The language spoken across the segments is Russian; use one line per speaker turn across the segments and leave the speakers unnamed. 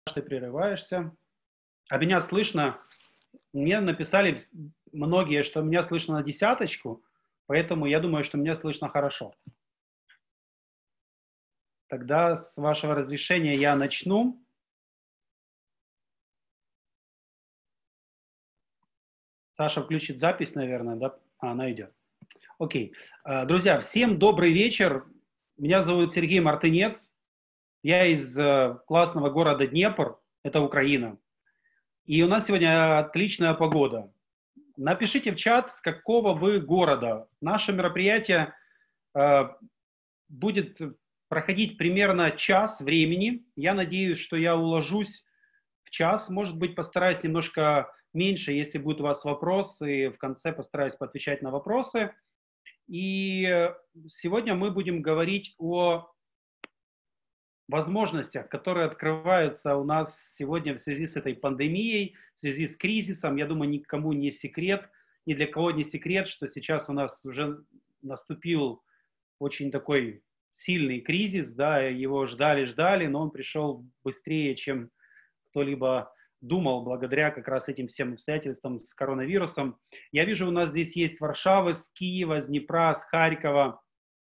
Ты прерываешься. А меня слышно? Мне написали многие, что меня слышно на десяточку, поэтому я думаю, что меня слышно хорошо. Тогда с вашего разрешения я начну. Саша включит запись, наверное, да? Она идет. Окей. Друзья, всем добрый вечер. Меня зовут Сергей Мартынец. Я из классного города Днепр, это Украина. И у нас сегодня отличная погода. Напишите в чат, с какого вы города. Наше мероприятие будет проходить примерно час времени. Я надеюсь, что я уложусь в час. Может быть, постараюсь немножко меньше, если будут у вас вопросы. В конце постараюсь поотвечать на вопросы. И сегодня мы будем говорить о возможностях, которые открываются у нас сегодня в связи с этой пандемией, в связи с кризисом. Я думаю, никому не секрет, ни для кого не секрет, что сейчас у нас уже наступил очень такой сильный кризис, да, его ждали, но он пришел быстрее, чем кто-либо думал, благодаря как раз этим всем обстоятельствам с коронавирусом. Я вижу, у нас здесь есть с Варшавы, с Киева, с Днепра, с Харькова,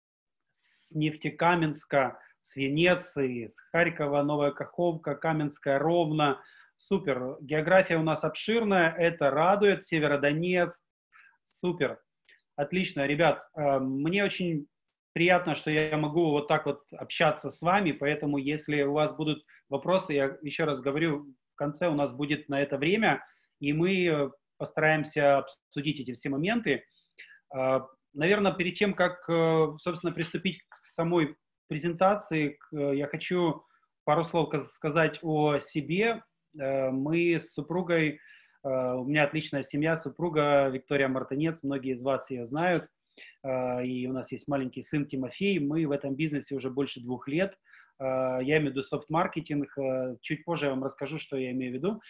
с Нефтекаменска, с Венеции, с Харькова, Новая Каховка, Каменская, Ровно. Супер. География у нас обширная, это радует. Северодонецк. Супер. Отлично, ребят. Мне очень приятно, что я могу вот так вот общаться с вами, поэтому если у вас будут вопросы, я еще раз говорю, в конце у нас будет на это время, и мы постараемся обсудить эти все моменты. Наверное, перед тем, как, собственно, приступить к самой презентации, я хочу пару слов сказать о себе. Мы с супругой, у меня отличная семья, супруга Виктория Мартынец, многие из вас ее знают, и у нас есть маленький сын Тимофей, мы в этом бизнесе уже больше 2 лет. Я имею в виду софт-маркетинг, чуть позже я вам расскажу, что я имею в виду.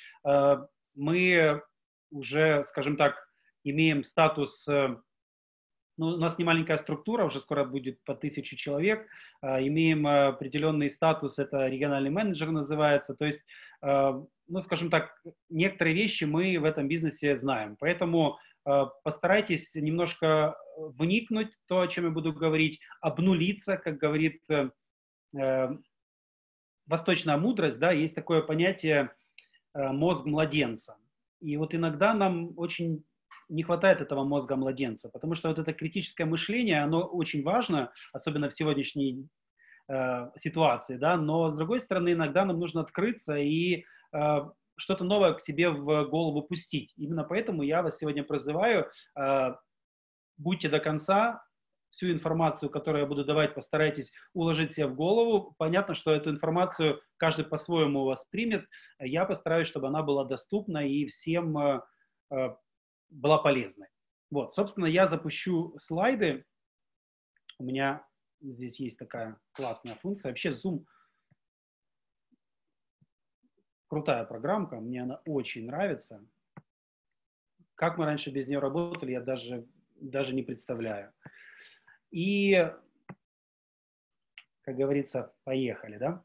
Мы уже, скажем так, имеем статус. Ну, у нас не маленькая структура, уже скоро будет по 1000 человек. Имеем определенный статус, это региональный менеджер называется. То есть, ну, скажем так, некоторые вещи мы в этом бизнесе знаем. Поэтому постарайтесь немножко вникнуть в то, о чем я буду говорить, обнулиться, как говорит восточная мудрость, да, есть такое понятие мозг младенца. И вот иногда нам очень не хватает этого мозга младенца, потому что вот это критическое мышление, оно очень важно, особенно в сегодняшней ситуации, да, но с другой стороны, иногда нам нужно открыться и что-то новое к себе в голову пустить. Именно поэтому я вас сегодня призываю, будьте до конца, всю информацию, которую я буду давать, постарайтесь уложить себе в голову. Понятно, что эту информацию каждый по-своему воспримет. Я постараюсь, чтобы она была доступна и всем была полезной. Вот, собственно, я запущу слайды. У меня здесь есть такая классная функция. Вообще Zoom крутая программка, мне она очень нравится. Как мы раньше без нее работали, я даже не представляю. И, как говорится, поехали, да?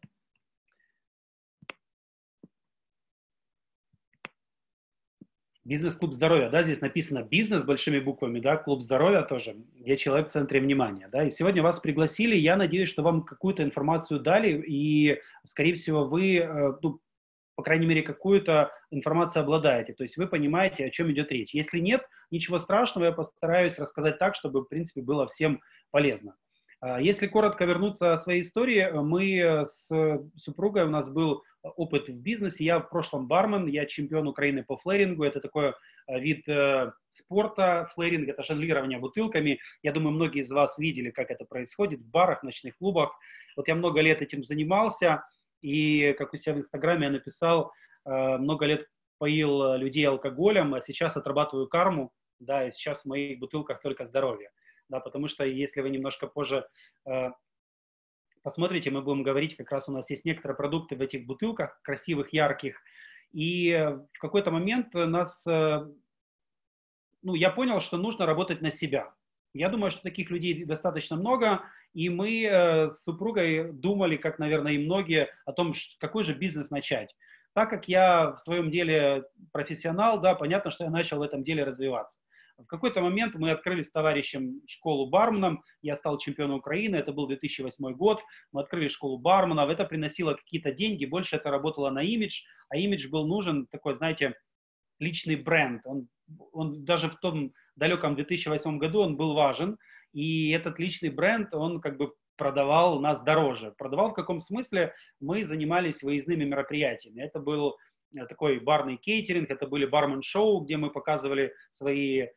Бизнес-клуб здоровья, да, здесь написано бизнес большими буквами, да, клуб здоровья тоже, где человек в центре внимания, да, и сегодня вас пригласили, я надеюсь, что вам какую-то информацию дали, и, скорее всего, вы, ну, по крайней мере, какую-то информацию обладаете, то есть вы понимаете, о чем идет речь. Если нет, ничего страшного, я постараюсь рассказать так, чтобы, в принципе, было всем полезно. Если коротко вернуться о своей истории, мы с супругой, у нас был опыт в бизнесе. Я в прошлом бармен, я чемпион Украины по флэрингу. Это такой вид спорта. Флэринг – это жонглирование бутылками. Я думаю, многие из вас видели, как это происходит в барах, ночных клубах. Вот я много лет этим занимался. И, как у себя в Инстаграме я написал, много лет поил людей алкоголем, а сейчас отрабатываю карму. Да, и сейчас в моих бутылках только здоровье. Да, потому что если вы немножко позже посмотрите, мы будем говорить, как раз у нас есть некоторые продукты в этих бутылках, красивых, ярких, и в какой-то момент я понял, что нужно работать на себя. Я думаю, что таких людей достаточно много, И мы с супругой думали, как, наверное, и многие, о том, какой же бизнес начать. Так как я в своем деле профессионал, да, понятно, что я начал в этом деле развиваться. В какой-то момент мы открыли с товарищем школу барменом, я стал чемпионом Украины, это был 2008 год, мы открыли школу барменов, это приносило какие-то деньги, больше это работало на имидж, а имидж был нужен такой, знаете, личный бренд. Он даже в том далеком 2008 году он был важен, и этот личный бренд, он как бы продавал нас дороже. Продавал в каком смысле? Мы занимались выездными мероприятиями. Это был такой барный кейтеринг, это были бармен-шоу, где мы показывали свои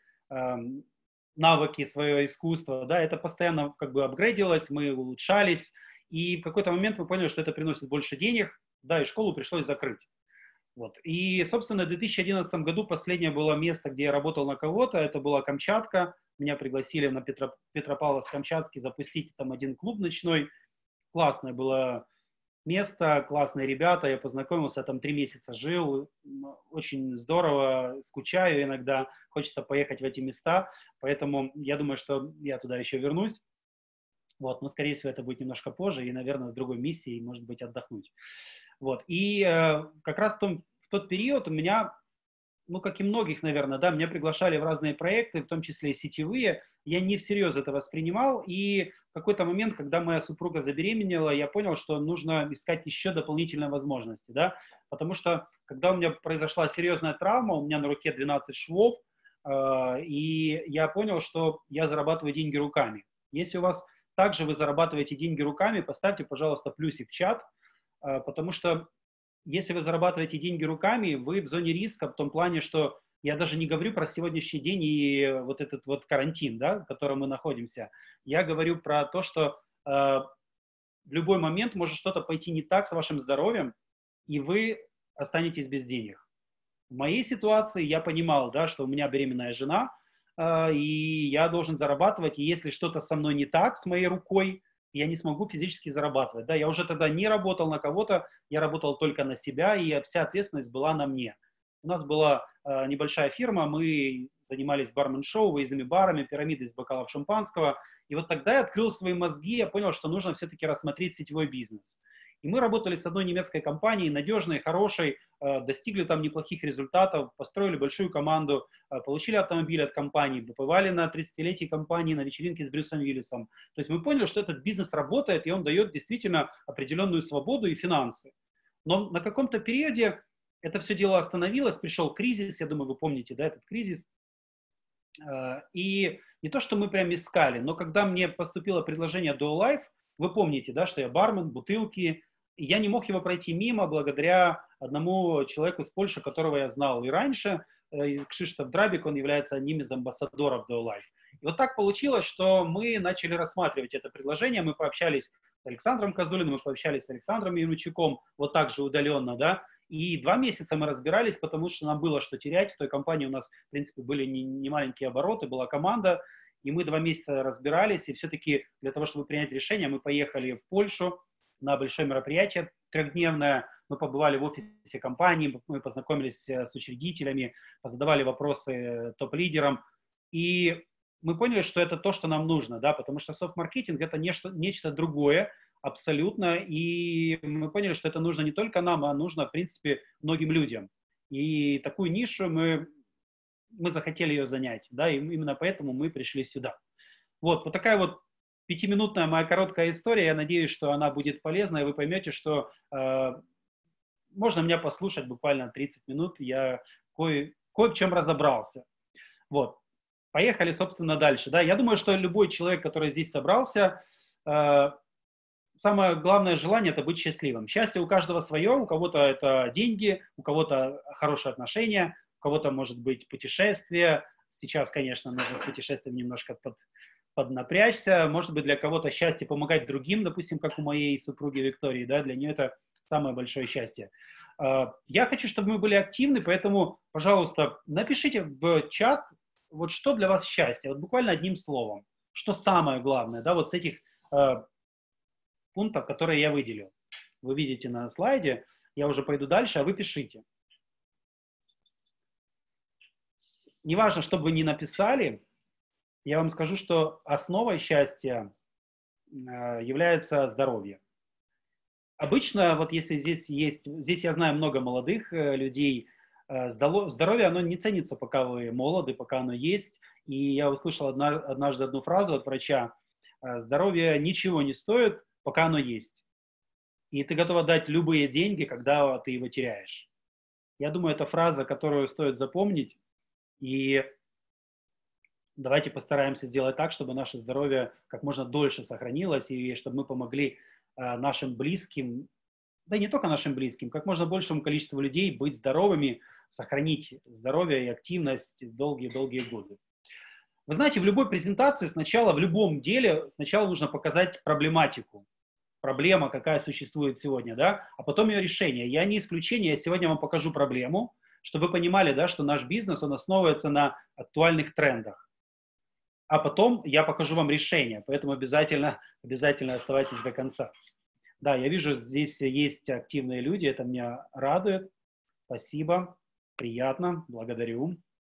навыки, свое искусство. Да, это постоянно как бы апгрейдилось, мы улучшались, и в какой-то момент мы поняли, что это приносит больше денег, да, и школу пришлось закрыть. Вот. И, собственно, в 2011 году последнее было место, где я работал на кого-то, это была Камчатка. Меня пригласили на Петропавловск-Камчатский запустить там один клуб ночной. Классное было место, классные ребята, я познакомился, там 3 месяца жил. Очень здорово, скучаю иногда, хочется поехать в эти места. Поэтому я думаю, что я туда еще вернусь. Вот, но, скорее всего, это будет немножко позже и, наверное, с другой миссией, может быть, отдохнуть. Вот. И как раз в тот период у меня, ну, как и многих, наверное, да, меня приглашали в разные проекты, в том числе и сетевые. Я не всерьез это воспринимал. И в какой-то момент, когда моя супруга забеременела, я понял, что нужно искать еще дополнительные возможности, да, потому что, когда у меня произошла серьезная травма, у меня на руке 12 швов, и я понял, что я зарабатываю деньги руками. Если у вас также вы зарабатываете деньги руками, поставьте, пожалуйста, плюсик в чат, потому что если вы зарабатываете деньги руками, вы в зоне риска в том плане, что я даже не говорю про сегодняшний день и вот этот вот карантин, да, в котором мы находимся. Я говорю про то, что в любой момент может что-то пойти не так с вашим здоровьем, и вы останетесь без денег. В моей ситуации я понимал, да, что у меня беременная жена, и я должен зарабатывать, и если что-то со мной не так, с моей рукой, я не смогу физически зарабатывать. Да, я уже тогда не работал на кого-то, я работал только на себя, и вся ответственность была на мне. У нас была небольшая фирма, мы занимались бармен-шоу, выездными барами, пирамидой из бокалов шампанского. И вот тогда я открыл свои мозги, я понял, что нужно все-таки рассмотреть сетевой бизнес. И мы работали с одной немецкой компанией, надежной, хорошей, достигли там неплохих результатов, построили большую команду, получили автомобиль от компании, побывали на 30-летии компании на вечеринке с Брюсом Уиллисом. То есть мы поняли, что этот бизнес работает, и он дает действительно определенную свободу и финансы. Но на каком-то периоде это все дело остановилось, пришел кризис, я думаю, вы помните, да, этот кризис. И не то, что мы прям искали, но когда мне поступило предложение Duo Life, вы помните, да, что я бармен, бутылки, и я не мог его пройти мимо благодаря одному человеку из Польши, которого я знал и раньше, Кшиштоф Драбик, он является одним из амбассадоров Duo Life. И вот так получилось, что мы начали рассматривать это предложение, мы пообщались с Александром Козулиным, мы пообщались с Александром Янучуком, вот так же удаленно, да, и 2 месяца мы разбирались, потому что нам было что терять. В той компании у нас, в принципе, были не маленькие обороты, была команда, и мы 2 месяца разбирались, и все-таки для того, чтобы принять решение, мы поехали в Польшу на большое мероприятие трехдневное, мы побывали в офисе компании, мы познакомились с учредителями, позадавали вопросы топ-лидерам, и мы поняли, что это то, что нам нужно, да, потому что софт-маркетинг – это нечто другое, абсолютно, и мы поняли, что это нужно не только нам, а нужно, в принципе, многим людям. И такую нишу мы захотели ее занять, да, и именно поэтому мы пришли сюда. Вот такая вот 5-минутная моя короткая история, я надеюсь, что она будет полезна, и вы поймете, что можно меня послушать буквально 30 минут, я кое в чем разобрался. Вот, поехали, собственно, дальше, да, я думаю, что любой человек, который здесь собрался, самое главное желание – это быть счастливым. Счастье у каждого свое, у кого-то это деньги, у кого-то хорошие отношения, у кого-то может быть путешествие. Сейчас, конечно, нужно с путешествием немножко поднапрячься. Может быть, для кого-то счастье помогать другим, допустим, как у моей супруги Виктории, да, для нее это самое большое счастье. Я хочу, чтобы мы были активны, поэтому, пожалуйста, напишите в чат, вот что для вас счастье, вот буквально одним словом, что самое главное, да, вот с этих пунктов, которые я выделил. Вы видите на слайде, я уже пойду дальше, а вы пишите. Неважно, что бы вы ни написали, я вам скажу, что основой счастья является здоровье. Обычно, вот если здесь я знаю много молодых людей, здоровье, оно не ценится, пока вы молоды, пока оно есть. И я услышал однажды одну фразу от врача: здоровье ничего не стоит, пока оно есть. И ты готов отдать любые деньги, когда ты его теряешь. Я думаю, это фраза, которую стоит запомнить. И давайте постараемся сделать так, чтобы наше здоровье как можно дольше сохранилось, и чтобы мы помогли нашим близким, да и не только нашим близким, как можно большему количеству людей быть здоровыми, сохранить здоровье и активность долгие-долгие годы. Вы знаете, в любой презентации сначала, в любом деле, сначала нужно показать проблематику. Проблема, какая существует сегодня, да, а потом ее решение. Я не исключение, я сегодня вам покажу проблему, чтобы вы понимали, да, что наш бизнес, он основывается на актуальных трендах. А потом я покажу вам решение, поэтому обязательно оставайтесь до конца. Да, я вижу, здесь есть активные люди, это меня радует. Спасибо, приятно, благодарю.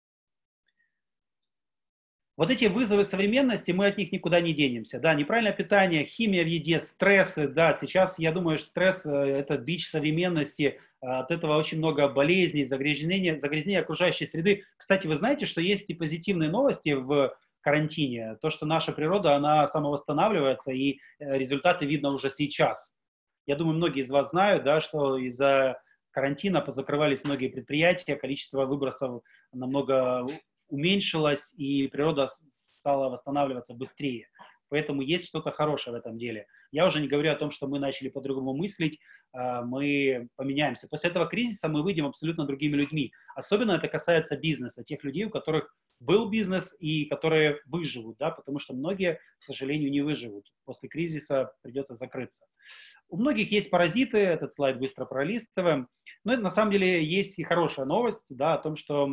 Вот эти вызовы современности, мы от них никуда не денемся. Да, неправильное питание, химия в еде, стрессы. Да, сейчас, я думаю, что стресс – это бич современности. От этого очень много болезней, загрязнения окружающей среды. Кстати, вы знаете, что есть и позитивные новости в карантине. То, что наша природа, она самовосстанавливается, и результаты видно уже сейчас. Я думаю, многие из вас знают, да, что из-за карантина позакрывались многие предприятия, количество выбросов намного уменьшилось, и природа стала восстанавливаться быстрее. Поэтому есть что-то хорошее в этом деле. Я уже не говорю о том, что мы начали по-другому мыслить, мы поменяемся. После этого кризиса мы выйдем абсолютно другими людьми. Особенно это касается бизнеса, тех людей, у которых был бизнес и которые выживут, да, потому что многие, к сожалению, не выживут. После кризиса придется закрыться. У многих есть паразиты, этот слайд быстро пролистываем. Но это, на самом деле есть и хорошая новость, да, о том, что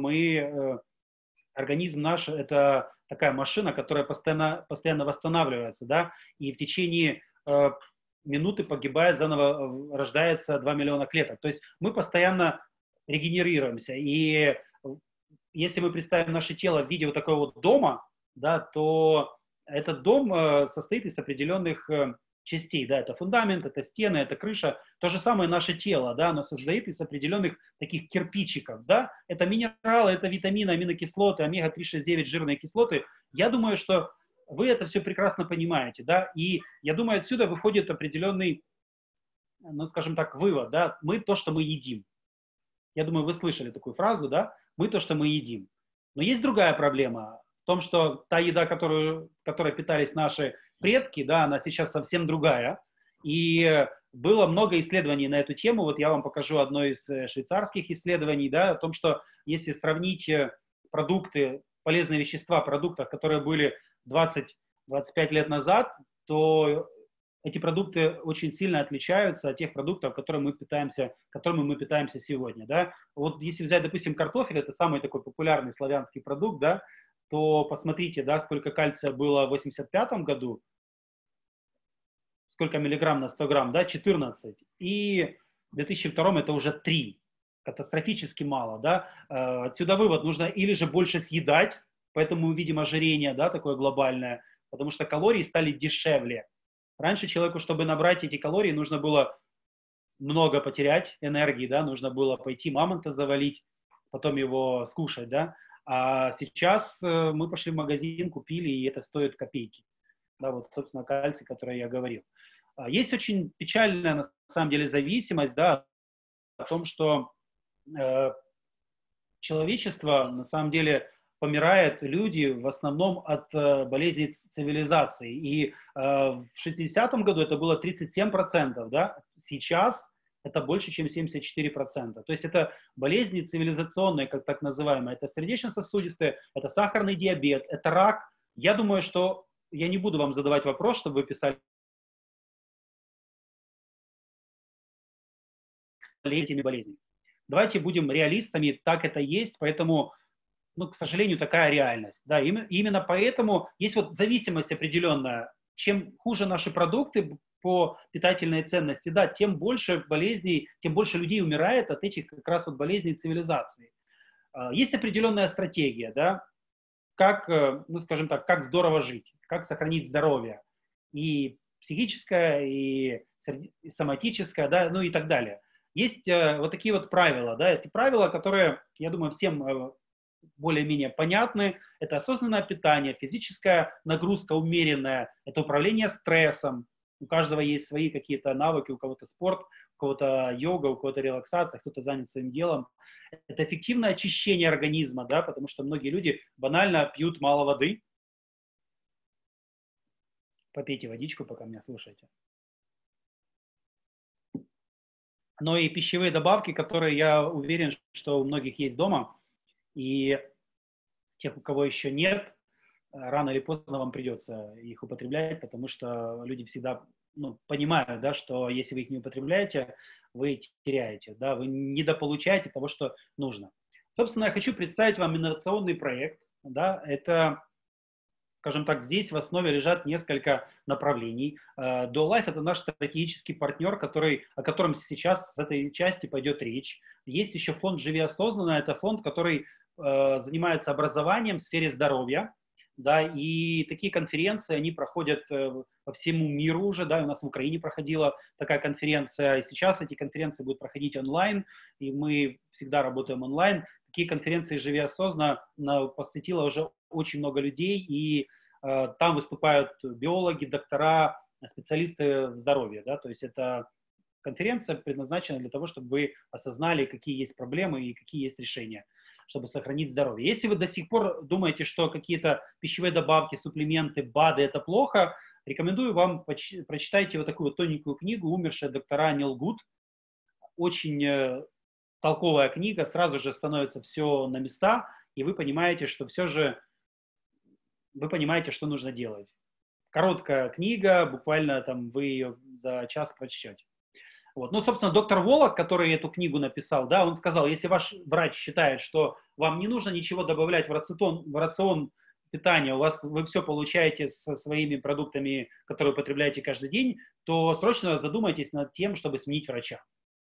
организм наш – это такая машина, которая постоянно восстанавливается, да, и в течение минуты погибает, заново рождается 2 миллиона клеток. То есть мы постоянно регенерируемся. И если мы представим наше тело в виде вот такого вот дома, да, то этот дом состоит из определенных частей, да, это фундамент, это стены, это крыша. То же самое наше тело, да, оно состоит из определенных таких кирпичиков, да, это минералы, это витамины, аминокислоты, омега-3,6,9 жирные кислоты. Я думаю, что вы это все прекрасно понимаете, да, и я думаю, отсюда выходит определенный, ну, скажем так, вывод, да, мы то, что мы едим. Я думаю, вы слышали такую фразу, да, мы то, что мы едим. Но есть другая проблема в том, что та еда, которой питались наши предки, да, она сейчас совсем другая. И было много исследований на эту тему. Вот я вам покажу одно из швейцарских исследований, да, о том, что если сравнить продукты, полезные вещества в продуктах, которые были 20-25 лет назад, то эти продукты очень сильно отличаются от тех продуктов, которыми мы питаемся сегодня. Да? Вот если взять, допустим, картофель, это самый такой популярный славянский продукт, да, то посмотрите, да, сколько кальция было в 1985 году, сколько миллиграмм на 100 грамм, да, 14. И в 2002 это уже 3. Катастрофически мало, да. Отсюда вывод, нужно или же больше съедать, поэтому мы видим ожирение, да, такое глобальное, потому что калории стали дешевле. Раньше человеку, чтобы набрать эти калории, нужно было много потерять энергии, да, нужно было пойти мамонта завалить, потом его скушать, да. А сейчас мы пошли в магазин, купили, и это стоит копейки. Да, вот, собственно, кальций, который я говорил. Есть очень печальная, на самом деле, зависимость, да, о том, что человечество, на самом деле, помирают люди в основном от болезней цивилизации. И в 60-м году это было 37%, да? Сейчас это больше, чем 74%. То есть это болезни цивилизационные, как так называемые. Это сердечно-сосудистые, это сахарный диабет, это рак. Я думаю, что я не буду вам задавать вопрос, чтобы вы писали этими болезнями. Давайте будем реалистами, так это есть, поэтому, ну, к сожалению, такая реальность. Да, именно поэтому есть вот зависимость определенная. Чем хуже наши продукты по питательной ценности, да, тем больше болезней, тем больше людей умирает от этих как раз вот болезней цивилизации. Есть определенная стратегия, да, как, ну, скажем так, как здорово жить, как сохранить здоровье. И психическое, и соматическое, да, ну и так далее. Есть вот такие вот правила, да, эти правила, которые, я думаю, всем более-менее понятны. Это осознанное питание, физическая нагрузка умеренная, это управление стрессом. У каждого есть свои какие-то навыки, у кого-то спорт, у кого-то йога, у кого-то релаксация, кто-то занят своим делом. Это эффективное очищение организма, да, потому что многие люди банально пьют мало воды. Попейте водичку, пока меня слушаете. Но и пищевые добавки, которые, я уверен, что у многих есть дома, и тех, у кого еще нет, рано или поздно вам придется их употреблять, потому что люди всегда понимают, да, что если вы их не употребляете, вы теряете, да, вы недополучаете того, что нужно. Собственно, я хочу представить вам инновационный проект. Да, это, скажем так, здесь в основе лежат несколько направлений. DoLife — это наш стратегический партнер, о котором сейчас с этой части пойдет речь. Есть еще фонд «Живи осознанно». Это фонд, который занимается образованием в сфере здоровья. Да, и такие конференции, они проходят по всему миру уже, да, у нас в Украине проходила такая конференция, и сейчас эти конференции будут проходить онлайн, и мы всегда работаем онлайн. Такие конференции «Живи осознанно» посвятило уже очень много людей, и там выступают биологи, доктора, специалисты в здоровье, да, то есть это конференция предназначена для того, чтобы вы осознали, какие есть проблемы и какие есть решения, чтобы сохранить здоровье. Если вы до сих пор думаете, что какие-то пищевые добавки, суплементы, БАДы — это плохо, рекомендую вам прочитайте вот такую вот тоненькую книгу «Умершие доктора не лгут». Очень толковая книга, сразу же становится все на места, и вы понимаете, что все же, вы понимаете, что нужно делать. Короткая книга, буквально там вы ее за час прочтете. Вот. Ну, собственно, доктор Волок, который эту книгу написал, да, он сказал, если ваш врач считает, что вам не нужно ничего добавлять в рацион питания, вы все получаете со своими продуктами, которые употребляете каждый день, то срочно задумайтесь над тем, чтобы сменить врача.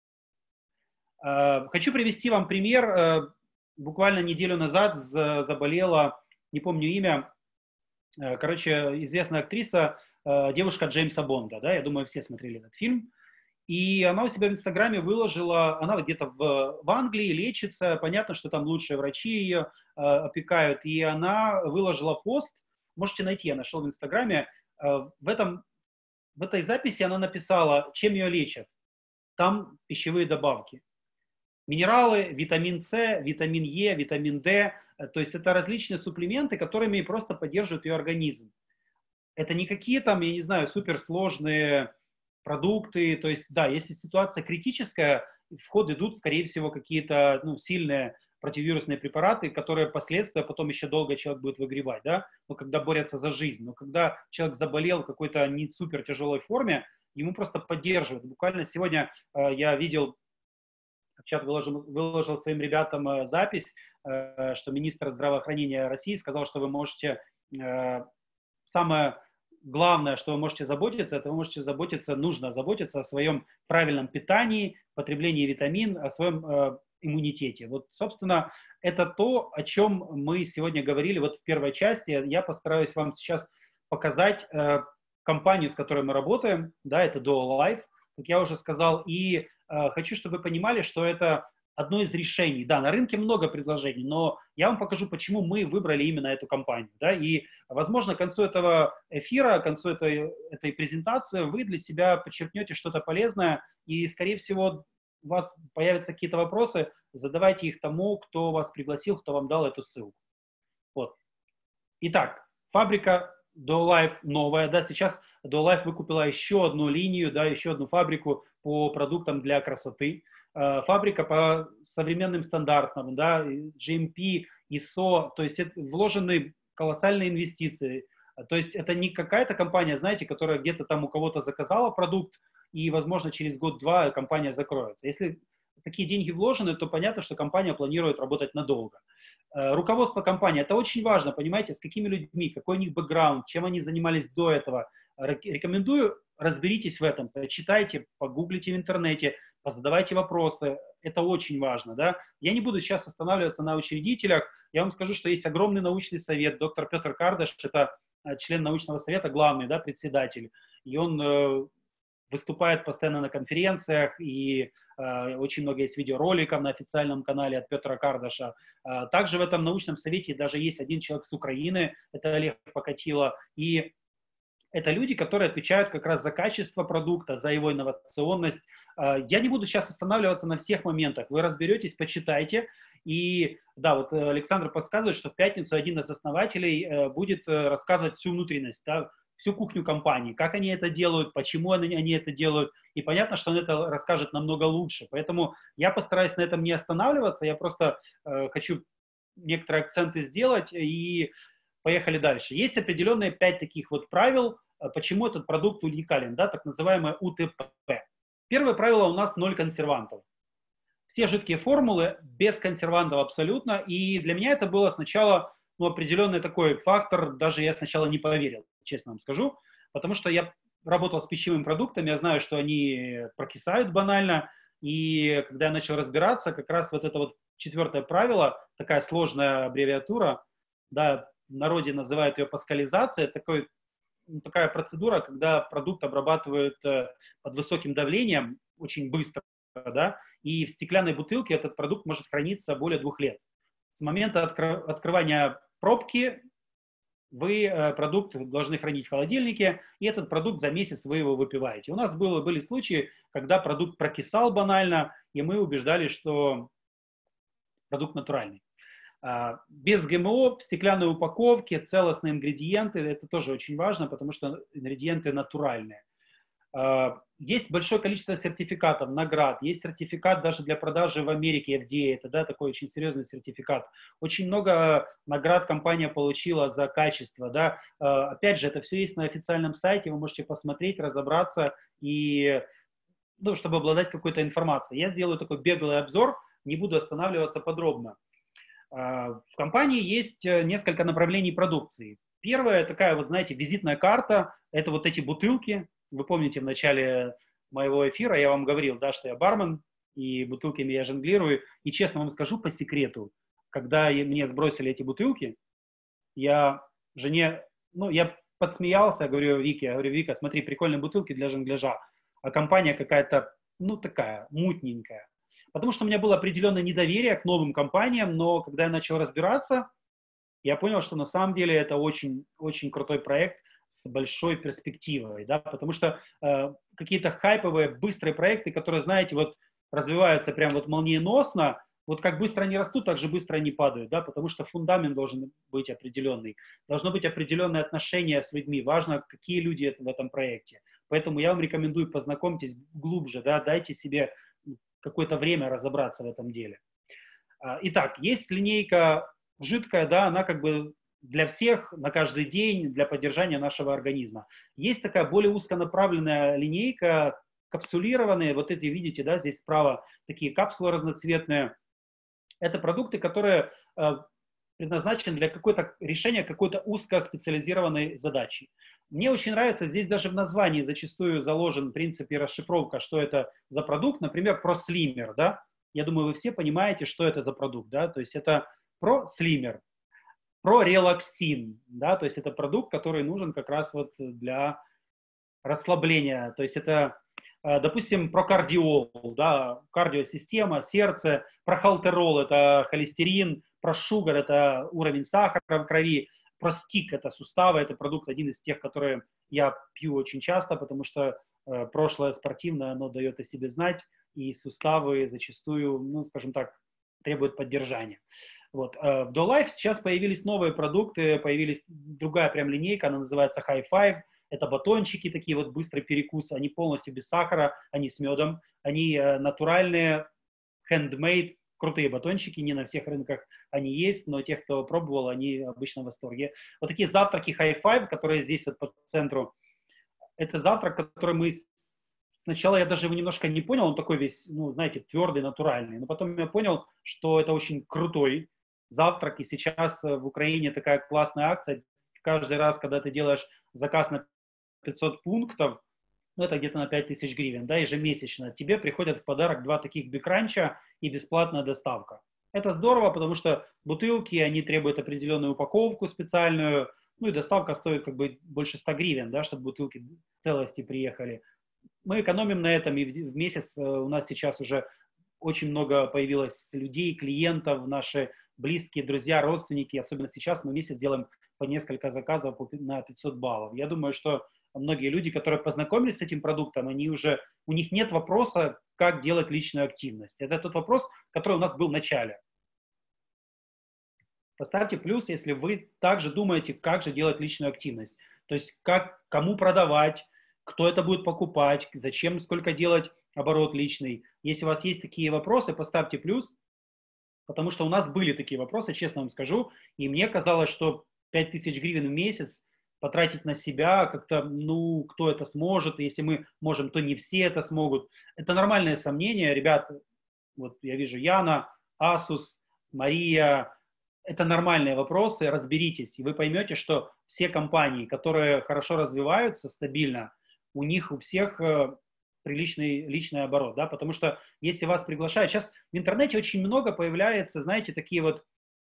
Хочу привести вам пример. Буквально неделю назад заболела, не помню имя, короче, известная актриса, девушка Джеймса Бонда, да, я думаю, все смотрели этот фильм. И она у себя в Инстаграме выложила, она где-то в Англии лечится, понятно, что там лучшие врачи ее опекают, и она выложила пост, можете найти, я нашел в Инстаграме, в этой записи она написала, чем ее лечат. Там пищевые добавки. Минералы, витамин С, витамин Е, витамин D, то есть это различные суплементы, которыми просто поддерживают ее организм. Это не какие там, я не знаю, суперсложные продукты, то есть, да, если ситуация критическая, в ход идут, скорее всего, какие-то сильные противовирусные препараты, которые последствия потом еще долго человек будет выгребать, да, но когда борются за жизнь. Но когда человек заболел в какой-то не супер тяжелой форме, ему просто поддерживают. Буквально сегодня я видел, в чат выложил своим ребятам запись, что министр здравоохранения России сказал, что вы можете, самое главное, что вы можете заботиться, это вы можете заботиться, нужно заботиться о своем правильном питании, потреблении витамин, о своем иммунитете. Вот, собственно, это то, о чем мы сегодня говорили вот в первой части. Я постараюсь вам сейчас показать компанию, с которой мы работаем, да, это DoLife, как я уже сказал, и хочу, чтобы вы понимали, что это одно из решений. Да, на рынке много предложений, но я вам покажу, почему мы выбрали именно эту компанию. Да, и, возможно, к концу этого эфира, к концу этой презентации вы для себя подчеркнете что-то полезное, и, скорее всего, у вас появятся какие-то вопросы, задавайте их тому, кто вас пригласил, кто вам дал эту ссылку. Вот. Итак, фабрика DoLife новая, да, сейчас DoLife выкупила еще одну линию, да, еще одну фабрику по продуктам для красоты. Фабрика по современным стандартам, да, GMP, ISO, то есть вложены колоссальные инвестиции. То есть это не какая-то компания, знаете, которая где-то там у кого-то заказала продукт, и, возможно, через год-два компания закроется. Если такие деньги вложены, то понятно, что компания планирует работать надолго. Руководство компании, это очень важно, понимаете, с какими людьми, какой у них бэкграунд, чем они занимались до этого. Рекомендую, разберитесь в этом, читайте, погуглите в интернете, позадавайте вопросы, это очень важно. Да? Я не буду сейчас останавливаться на учредителях, я вам скажу, что есть огромный научный совет, доктор Петр Кардаш, это член научного совета, главный, да, председатель. и он выступает постоянно на конференциях, и очень много есть видеороликов на официальном канале от Петра Кардаша. Также в этом научном совете даже есть один человек с Украины, это Олег Покатило, и это люди, которые отвечают как раз за качество продукта, за его инновационность. Я не буду сейчас останавливаться на всех моментах. Вы разберетесь, почитайте. И да, вот Александр подсказывает, что в пятницу один из основателей будет рассказывать всю внутренность, да, всю кухню компании, как они это делают, почему они это делают. И понятно, что он это расскажет намного лучше. Поэтому я постараюсь на этом не останавливаться. Я просто хочу некоторые акценты сделать и поехали дальше. Есть определенные 5 таких вот правил, почему этот продукт уникален, да, так называемое УТП. Первое правило у нас 0 консервантов. Все жидкие формулы без консервантов абсолютно. И для меня это было сначала определенный такой фактор, даже я сначала не поверил, честно вам скажу, потому что я работал с пищевыми продуктами, я знаю, что они прокисают банально, и когда я начал разбираться, как раз вот это вот 4 правило, такая сложная аббревиатура, да, в народе называют ее паскализация, такая процедура, когда продукт обрабатывают под высоким давлением очень быстро, да, и в стеклянной бутылке этот продукт может храниться более 2 лет. С момента открывания пробки вы продукт должны хранить в холодильнике, и этот продукт за месяц вы его выпиваете. У нас были случаи, когда продукт прокисал банально, и мы убеждали, что продукт натуральный. Без ГМО, в стеклянной упаковке, целостные ингредиенты, это тоже очень важно, потому что ингредиенты натуральные. Есть большое количество сертификатов, наград, есть сертификат даже для продажи в Америке, FDA, это да, такой очень серьезный сертификат. Очень много наград компания получила за качество. Да. Опять же, это все есть на официальном сайте, вы можете посмотреть, разобраться, и, чтобы обладать какой-то информацией. Я сделаю такой беглый обзор, не буду останавливаться подробно. В компании есть несколько направлений продукции. Первая такая, вот знаете, визитная карта, это вот эти бутылки. Вы помните, в начале моего эфира я вам говорил, да, что я бармен, и бутылками я жонглирую. И честно вам скажу по секрету, когда мне сбросили эти бутылки, я жене, я подсмеялся, говорю, Вика, смотри, прикольные бутылки для жонгляжа, а компания какая-то, такая, мутненькая. Потому что у меня было определенное недоверие к новым компаниям, но когда я начал разбираться, я понял, что на самом деле это очень, очень крутой проект с большой перспективой, да, потому что какие-то хайповые, быстрые проекты, которые, знаете, вот развиваются прям вот молниеносно, вот как быстро они растут, так же быстро они падают, да, потому что фундамент должен быть определенный, должно быть определенное отношение с людьми, важно, какие люди в этом проекте. Поэтому я вам рекомендую, познакомьтесь глубже, да, дайте себе какое-то время разобраться в этом деле. Итак, есть линейка жидкая, да, она как бы для всех, на каждый день, для поддержания нашего организма. Есть такая более узконаправленная линейка, капсулированные, вот эти, видите, да, здесь справа такие капсулы разноцветные. Это продукты, которые предназначены для решения какой-то узкоспециализированной задачи. Мне очень нравится, здесь даже в названии зачастую заложен принцип и расшифровка, что это за продукт. Например, ProSlimmer, да. Я думаю, вы все понимаете, что это за продукт, да. То есть это ProSlimmer, ProRelaxin, да, то есть это продукт, который нужен как раз вот для расслабления. То есть это, допустим, прокардиол, да, кардиосистема, сердце, прохалтерол – это холестерин, прошугар – это уровень сахара в крови, простик – это суставы, это продукт один из тех, которые я пью очень часто, потому что прошлое спортивное, оно дает о себе знать, и суставы зачастую, скажем так, требуют поддержания. Вот. В DoLife сейчас появились новые продукты, появилась другая прям линейка, она называется High Five. Это батончики, такие вот быстрый перекус, они полностью без сахара, они с медом, они натуральные, handmade, крутые батончики, не на всех рынках они есть, но те, кто пробовал, они обычно в восторге. Вот такие завтраки High Five, которые здесь вот по центру, это завтрак, который мы... Сначала я даже его немножко не понял, он такой весь, знаете, твердый, натуральный, но потом я понял, что это очень крутой завтрак, и сейчас в Украине такая классная акция, каждый раз, когда ты делаешь заказ на 500 пунктов, это где-то на 5000 гривен, да, ежемесячно, тебе приходят в подарок 2 таких бикранча и бесплатная доставка. Это здорово, потому что бутылки, они требуют определенную упаковку специальную, Ну и доставка стоит как бы больше 100 гривен, да, чтобы бутылки в целости приехали. Мы экономим на этом, и в месяц у нас сейчас уже очень много появилось людей, клиентов, наши близкие, друзья, родственники. Особенно сейчас мы в месяц делаем по несколько заказов на 500 баллов. Я думаю, что многие люди, которые познакомились с этим продуктом, они уже, у них нет вопроса, как делать личную активность. Это тот вопрос, который у нас был в начале. Поставьте плюс, если вы также думаете, как же делать личную активность. То есть, как, кому продавать, кто это будет покупать, зачем, сколько делать оборот личный. Если у вас есть такие вопросы, поставьте плюс, потому что у нас были такие вопросы, честно вам скажу, и мне казалось, что 5000 гривен в месяц потратить на себя как-то, ну, кто это сможет, если мы можем, то не все это смогут. Это нормальное сомнение, ребят, вот я вижу Яна, Асус, Мария, это нормальные вопросы, разберитесь, и вы поймете, что все компании, которые хорошо развиваются стабильно, у них у всех приличный личный оборот, да, потому что если вас приглашают, сейчас в интернете очень много появляется, знаете, такие вот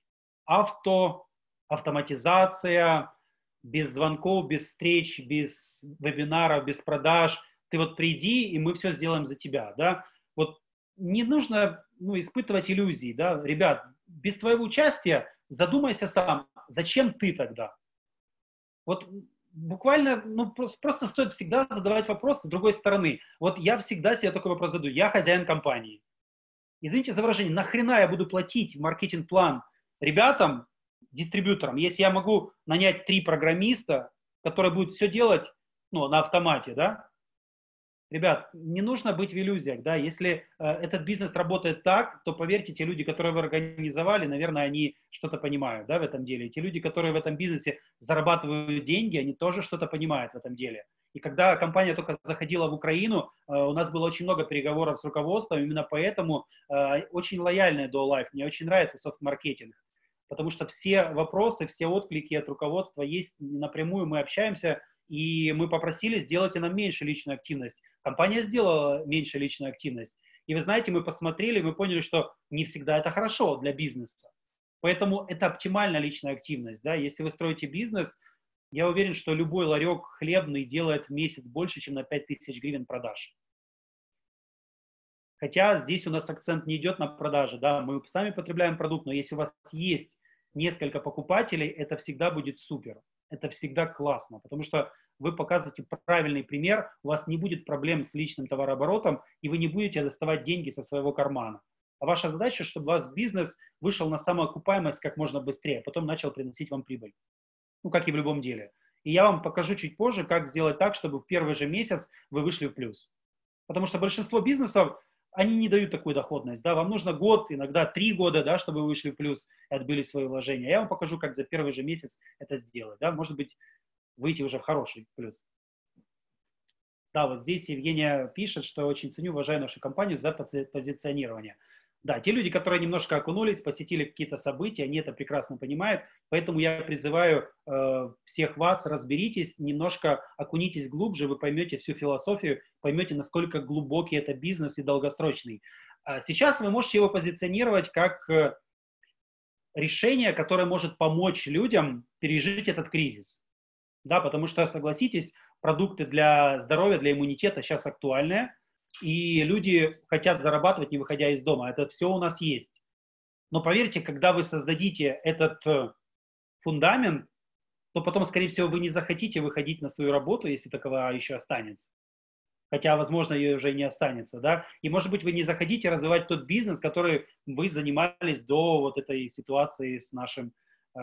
автоматизация, без звонков, без встреч, без вебинаров, без продаж, ты вот приди, и мы все сделаем за тебя, да, вот не нужно, ну, испытывать иллюзии, да, ребят, без твоего участия задумайся сам, зачем ты тогда? Вот буквально, ну, просто стоит всегда задавать вопрос с другой стороны. Вот я всегда себе такой вопрос задаю. Я хозяин компании. Извините за выражение, нахрена я буду платить маркетинг-план ребятам, дистрибьюторам, если я могу нанять 3 программиста, которые будут все делать, ну, на автомате, да? Ребят, не нужно быть в иллюзиях, да, если этот бизнес работает так, то поверьте, те люди, которые вы организовали, наверное, они что-то понимают, да, в этом деле. И те люди, которые в этом бизнесе зарабатывают деньги, они тоже что-то понимают в этом деле. И когда компания только заходила в Украину, у нас было очень много переговоров с руководством, именно поэтому очень лояльная до Life, мне очень нравится софт-маркетинг, потому что все вопросы, все отклики от руководства есть напрямую, мы общаемся, и мы попросили, сделайте нам меньше личную активность. Компания сделала меньше личную активность. И вы знаете, мы посмотрели, мы поняли, что не всегда это хорошо для бизнеса. Поэтому это оптимальная личная активность. Да? Если вы строите бизнес, я уверен, что любой ларек хлебный делает в месяц больше, чем на 5000 гривен продаж. Хотя здесь у нас акцент не идет на продажи. Да? Мы сами потребляем продукт, но если у вас есть несколько покупателей, это всегда будет супер. Это всегда классно, потому что вы показываете правильный пример, у вас не будет проблем с личным товарооборотом, и вы не будете доставать деньги со своего кармана. А ваша задача, чтобы у вас бизнес вышел на самоокупаемость как можно быстрее, а потом начал приносить вам прибыль. Ну, как и в любом деле. И я вам покажу чуть позже, как сделать так, чтобы в первый же месяц вы вышли в плюс. Потому что большинство бизнесов, они не дают такую доходность. Да? Вам нужно год, иногда 3 года, да, чтобы вы вышли в плюс и отбили свои вложения. Я вам покажу, как за первый же месяц это сделать. Да? Может быть, выйти уже в хороший плюс. Да, вот здесь Евгения пишет, что очень ценю, уважаю нашу компанию за позиционирование. Да, те люди, которые немножко окунулись, посетили какие-то события, они это прекрасно понимают, поэтому я призываю всех вас, разберитесь, немножко окунитесь глубже, вы поймете всю философию, поймете, насколько глубокий это бизнес и долгосрочный. Сейчас вы можете его позиционировать как решение, которое может помочь людям пережить этот кризис. Да, потому что, согласитесь, продукты для здоровья, для иммунитета сейчас актуальные, и люди хотят зарабатывать, не выходя из дома. Это все у нас есть. Но поверьте, когда вы создадите этот фундамент, то потом, скорее всего, вы не захотите выходить на свою работу, если такова еще останется. Хотя, возможно, ее уже не останется, да. И, может быть, вы не захотите развивать тот бизнес, который вы занимались до вот этой ситуации с нашим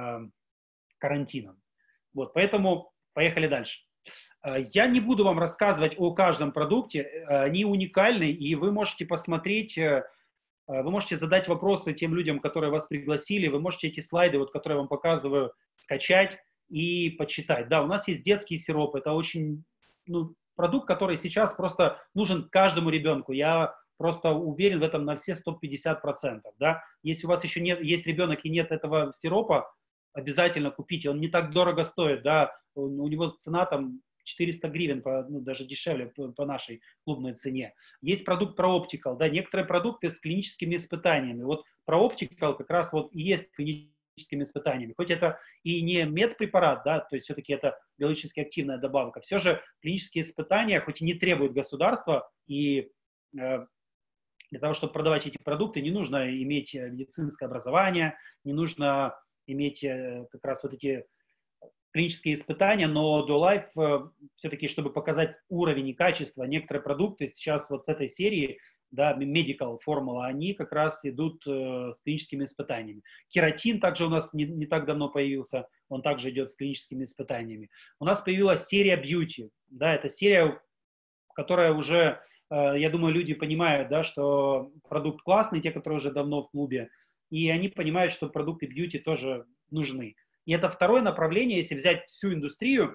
карантином. Вот, поэтому поехали дальше. Я не буду вам рассказывать о каждом продукте, они уникальны, и вы можете посмотреть, вы можете задать вопросы тем людям, которые вас пригласили, вы можете эти слайды, вот, которые я вам показываю, скачать и почитать. Да, у нас есть детский сироп, это очень, ну, продукт, который сейчас просто нужен каждому ребенку. Я просто уверен в этом на все 150%. Да? Если у вас еще нет, есть ребенок и нет этого сиропа, обязательно купите. Он не так дорого стоит, да, у него цена там 400 гривен, ну, даже дешевле по нашей клубной цене. Есть продукт ProOptical, да, некоторые продукты с клиническими испытаниями. Вот ProOptical как раз вот и есть клинические клиническими испытаниями. Хоть это и не медпрепарат, да, то есть все-таки это биологически активная добавка, все же клинические испытания, хоть и не требуют государства, и для того, чтобы продавать эти продукты, не нужно иметь медицинское образование, не нужно иметь как раз вот эти клинические испытания, но до Life все-таки, чтобы показать уровень и качество, некоторые продукты сейчас вот с этой серии, да, Medical формула, они как раз идут с клиническими испытаниями. Кератин также у нас не так давно появился, он также идет с клиническими испытаниями. У нас появилась серия Beauty, да, это серия, которая уже, я думаю, люди понимают, да, что продукт классный, те, которые уже давно в клубе, и они понимают, что продукты Beauty тоже нужны. И это второе направление, если взять всю индустрию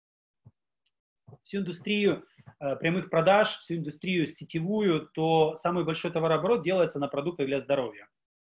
прямых продаж, всю индустрию сетевую, то самый большой товарооборот делается на продуктах для здоровья.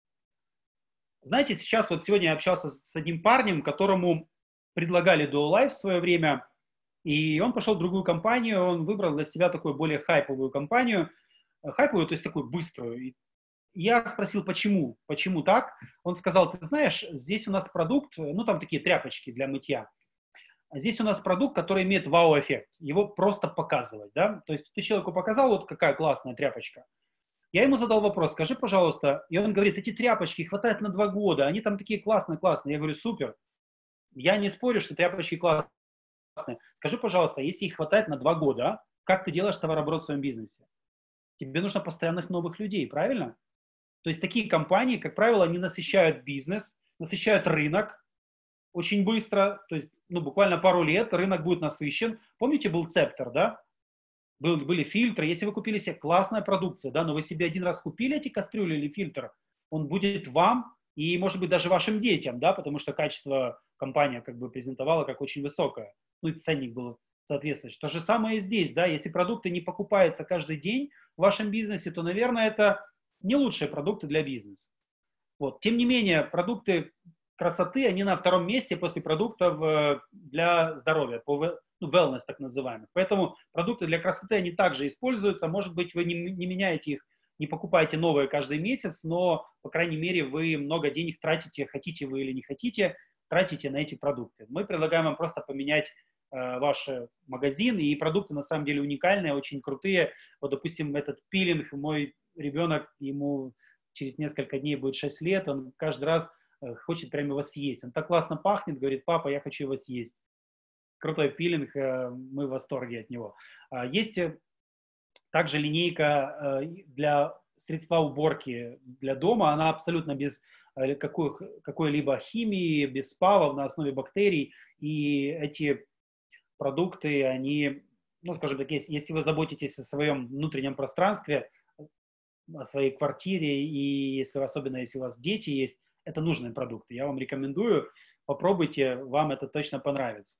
Знаете, сейчас вот сегодня я общался с одним парнем, которому предлагали Duo Life в свое время, и он пошел в другую компанию, он выбрал для себя такую более хайповую компанию, хайповую, то есть такую быструю. И я спросил, почему так? Он сказал, ты знаешь, здесь у нас продукт, ну там такие тряпочки для мытья. Здесь у нас продукт, который имеет вау-эффект. Его просто показывать, да? То есть ты человеку показал, вот какая классная тряпочка. Я ему задал вопрос, скажи, пожалуйста, и он говорит, эти тряпочки хватает на 2 года, они там такие классные. Я говорю, супер. Я не спорю, что тряпочки классные. Скажи, пожалуйста, если их хватает на 2 года, как ты делаешь товарооборот в своем бизнесе? Тебе нужно постоянных новых людей, правильно? То есть такие компании, как правило, они насыщают бизнес, насыщают рынок очень быстро, то есть ну, буквально пару лет рынок будет насыщен. Помните, был Цептер, да? Были фильтры. Если вы купили себе классная продукция, да, но вы себе один раз купили эти кастрюли или фильтр, он будет вам и, может быть, даже вашим детям, да, потому что качество компания как бы презентовала как очень высокое. Ну и ценник был соответствующий. То же самое и здесь, да, если продукты не покупаются каждый день в вашем бизнесе, то, наверное, это не лучшие продукты для бизнеса. Вот. Тем не менее, продукты красоты, они на втором месте после продуктов для здоровья, ну, wellness так называемых. Поэтому продукты для красоты, они также используются. Может быть, вы не меняете их, не покупаете новые каждый месяц, но, по крайней мере, вы много денег тратите, хотите вы или не хотите, тратите на эти продукты. Мы предлагаем вам просто поменять ваш магазин, и продукты на самом деле уникальные, очень крутые. Вот, допустим, этот пилинг, мой ребенок, ему через несколько дней будет 6 лет, он каждый раз хочет прямо его съесть. Он так классно пахнет, говорит, папа, я хочу его съесть. Крутой пилинг, мы в восторге от него. Есть также линейка для средства уборки для дома, она абсолютно без какой-либо химии, без спавов, на основе бактерий, и эти продукты, они, ну, скажем так, если вы заботитесь о своем внутреннем пространстве, о своей квартире, и особенно если у вас дети есть, это нужные продукты. Я вам рекомендую, попробуйте, вам это точно понравится.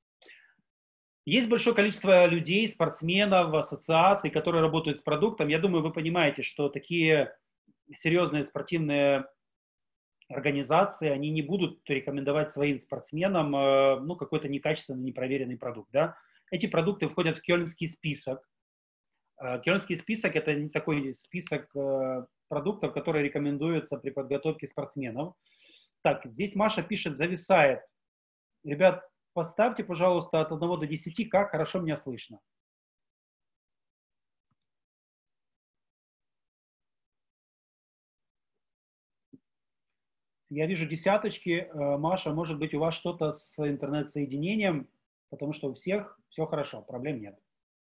Есть большое количество людей, спортсменов, ассоциаций, которые работают с продуктом. Я думаю, вы понимаете, что такие серьезные спортивные организации, они не будут рекомендовать своим спортсменам ну, какой-то некачественный, непроверенный продукт. Да? Эти продукты входят в Кёльнский список. Кёльнский список – это такой список продуктов, которые рекомендуются при подготовке спортсменов. Так, здесь Маша пишет, зависает. Ребят, поставьте, пожалуйста, от 1 до 10, как хорошо меня слышно. Я вижу десяточки. Маша, может быть, у вас что-то с интернет-соединением, потому что у всех все хорошо, проблем нет.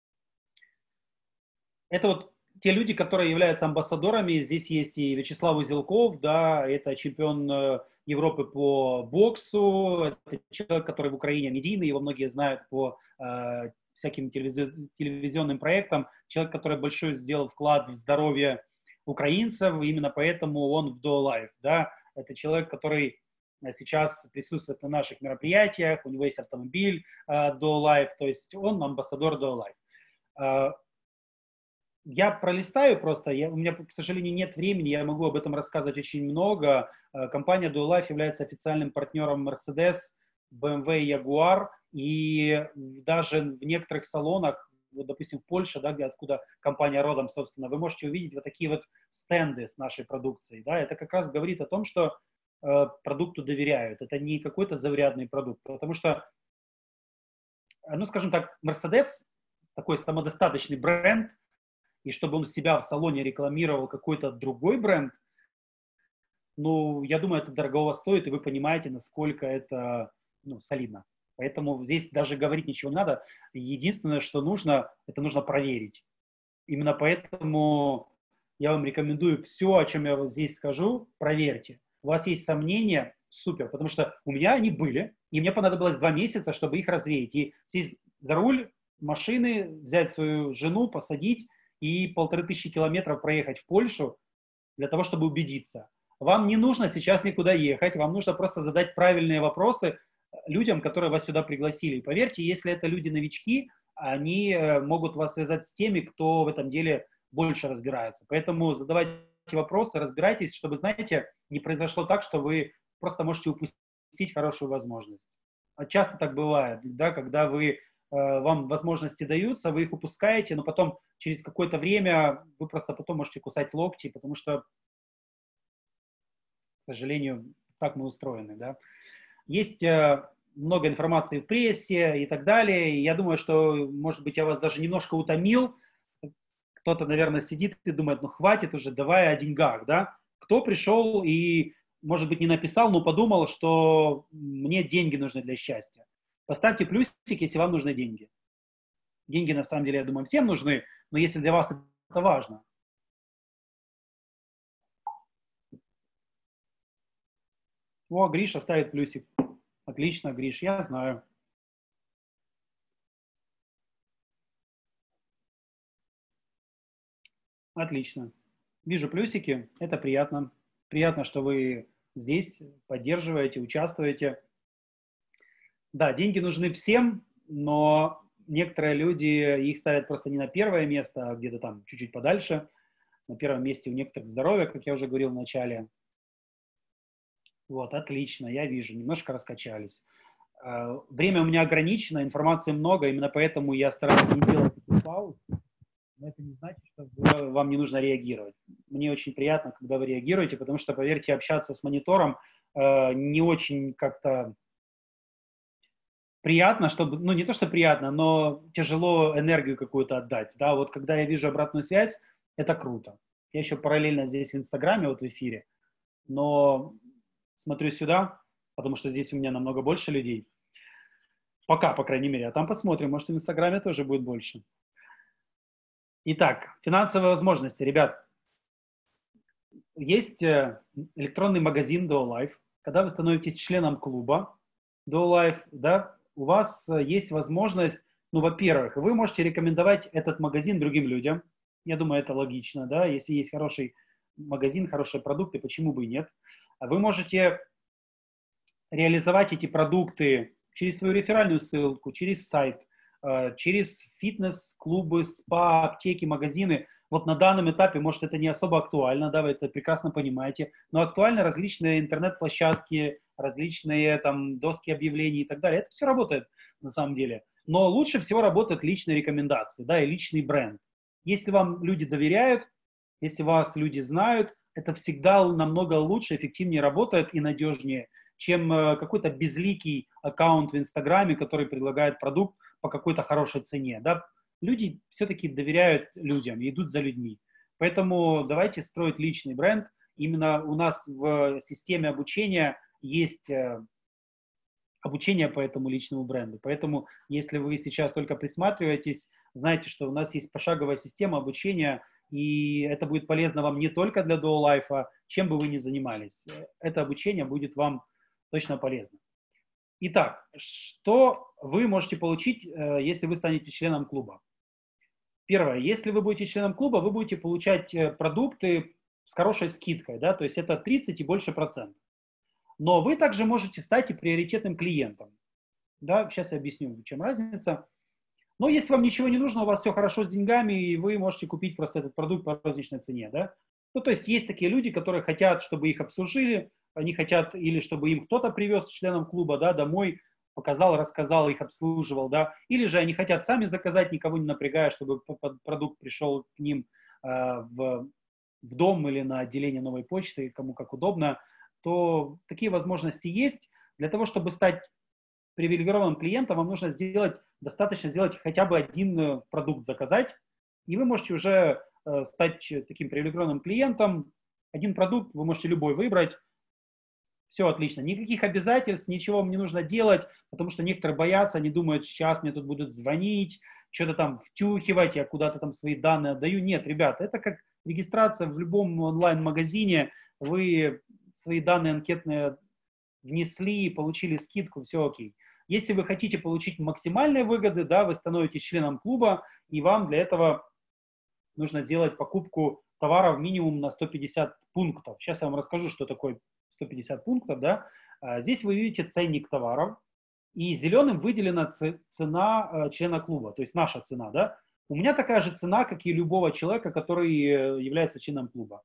Это вот те люди, которые являются амбассадорами. Здесь есть и Вячеслав Узелков, да, это чемпион Европы по боксу, это человек, который в Украине медийный, его многие знают по всяким телевизионным проектам, человек, который большой сделал вклад в здоровье украинцев, именно поэтому он в Duo Life, да, это человек, который сейчас присутствует на наших мероприятиях, у него есть автомобиль Duo Life, то есть он амбассадор Duo Life. Я пролистаю просто, у меня, к сожалению, нет времени, я могу об этом рассказывать очень много. Компания Duo Life является официальным партнером Mercedes, BMW и Jaguar, и даже в некоторых салонах, вот, допустим, в Польше, да, откуда компания родом, собственно, вы можете увидеть вот такие вот стенды с нашей продукцией. Да? Это как раз говорит о том, что продукту доверяют. Это не какой-то заурядный продукт, потому что, ну, скажем так, Mercedes такой самодостаточный бренд, и чтобы он себя в салоне рекламировал какой-то другой бренд, ну, я думаю, это дорогого стоит, и вы понимаете, насколько это, ну, солидно. Поэтому здесь даже говорить ничего не надо. Единственное, что нужно, это нужно проверить. Именно поэтому я вам рекомендую все, о чем я вот здесь скажу, проверьте. У вас есть сомнения, супер, потому что у меня они были, и мне понадобилось 2 месяца, чтобы их развеять. И сесть за руль машины, взять свою жену, посадить и 1500 километров проехать в Польшу для того, чтобы убедиться. Вам не нужно сейчас никуда ехать, вам нужно просто задать правильные вопросы людям, которые вас сюда пригласили. И поверьте, если это люди-новички, они могут вас связать с теми, кто в этом деле больше разбирается. Поэтому задавайте вопросы, разбирайтесь, чтобы, знаете, не произошло так, что вы просто можете упустить хорошую возможность. А часто так бывает, да, когда вам возможности даются, вы их упускаете, но потом через какое-то время вы просто потом можете кусать локти, потому что, к сожалению, так мы устроены, да. Есть много информации в прессе и так далее. И я думаю, что, может быть, я вас даже немножко утомил. Кто-то, наверное, сидит и думает, ну хватит уже, давай о деньгах, да. Кто пришел и, может быть, не написал, но подумал, что мне деньги нужны для счастья. Поставьте плюсик, если вам нужны деньги. Деньги, на самом деле, я думаю, всем нужны, но если для вас это важно. О, Гриша ставит плюсик. Отлично, Гриш, я знаю. Отлично. Вижу плюсики, это приятно. Приятно, что вы здесь поддерживаете, участвуете. Да, деньги нужны всем, но некоторые люди их ставят просто не на первое место, а где-то там чуть-чуть подальше. На первом месте у некоторых здоровье, как я уже говорил в начале. Вот, отлично, я вижу, немножко раскачались. Время у меня ограничено, информации много, именно поэтому я стараюсь не делать таких пауз. Но это не значит, что вам не нужно реагировать. Мне очень приятно, когда вы реагируете, потому что, поверьте, общаться с монитором не очень как-то приятно, чтобы, ну не то, что приятно, но тяжело энергию какую-то отдать. Да, вот когда я вижу обратную связь, это круто. Я еще параллельно здесь в Инстаграме, вот в эфире, но смотрю сюда, потому что здесь у меня намного больше людей. Пока, по крайней мере. А там посмотрим, может, в Инстаграме тоже будет больше. Итак, финансовые возможности. Ребят, есть электронный магазин DoLife. Когда вы становитесь членом клуба DoLife, да, у вас есть возможность, ну, во-первых, вы можете рекомендовать этот магазин другим людям. Я думаю, это логично, да, если есть хороший магазин, хорошие продукты, почему бы и нет. А вы можете реализовать эти продукты через свою реферальную ссылку, через сайт, через фитнес-клубы, спа, аптеки, магазины. Вот на данном этапе, может, это не особо актуально, да, вы это прекрасно понимаете, но актуальны различные интернет-площадки, различные там доски объявлений и так далее. Это все работает на самом деле. Но лучше всего работают личные рекомендации, да, и личный бренд. Если вам люди доверяют, если вас люди знают, это всегда намного лучше, эффективнее работает и надежнее, чем какой-то безликий аккаунт в Инстаграме, который предлагает продукт по какой-то хорошей цене. Да? Люди все-таки доверяют людям и идут за людьми. Поэтому давайте строить личный бренд. Именно у нас в системе обучения есть обучение по этому личному бренду. Поэтому, если вы сейчас только присматриваетесь, знайте, что у нас есть пошаговая система обучения, и это будет полезно вам не только для DoLife, а чем бы вы ни занимались. Это обучение будет вам точно полезно. Итак, что вы можете получить, если вы станете членом клуба? Первое, если вы будете членом клуба, вы будете получать продукты с хорошей скидкой, да, то есть это 30 и больше процентов. Но вы также можете стать и приоритетным клиентом. Да, сейчас я объясню, в чем разница. Но если вам ничего не нужно, у вас все хорошо с деньгами, и вы можете купить просто этот продукт по розничной цене, да. Ну, то есть есть такие люди, которые хотят, чтобы их обслужили, они хотят или чтобы им кто-то привез членам клуба, да, домой, показал, рассказал, их обслуживал, да, или же они хотят сами заказать, никого не напрягая, чтобы продукт пришел к ним в дом или на отделение новой почты, кому как удобно. то такие возможности есть. Для того, чтобы стать привилегированным клиентом, вам нужно достаточно сделать хотя бы один продукт заказать, и вы можете уже стать таким привилегированным клиентом. Один продукт, вы можете любой выбрать. Все отлично. Никаких обязательств, ничего вам не нужно делать, потому что некоторые боятся, они думают, сейчас мне тут будут звонить, что-то там втюхивать, я куда-то там свои данные отдаю. Нет, ребята, это как регистрация в любом онлайн-магазине. Вы свои данные анкетные внесли, получили скидку, все окей. Если вы хотите получить максимальные выгоды, да, вы становитесь членом клуба, и вам для этого нужно делать покупку товаров минимум на 150 пунктов. Сейчас я вам расскажу, что такое 150 пунктов. Да. Здесь вы видите ценник товаров, и зеленым выделена цена члена клуба, то есть наша цена. Да. У меня такая же цена, как и любого человека, который является членом клуба.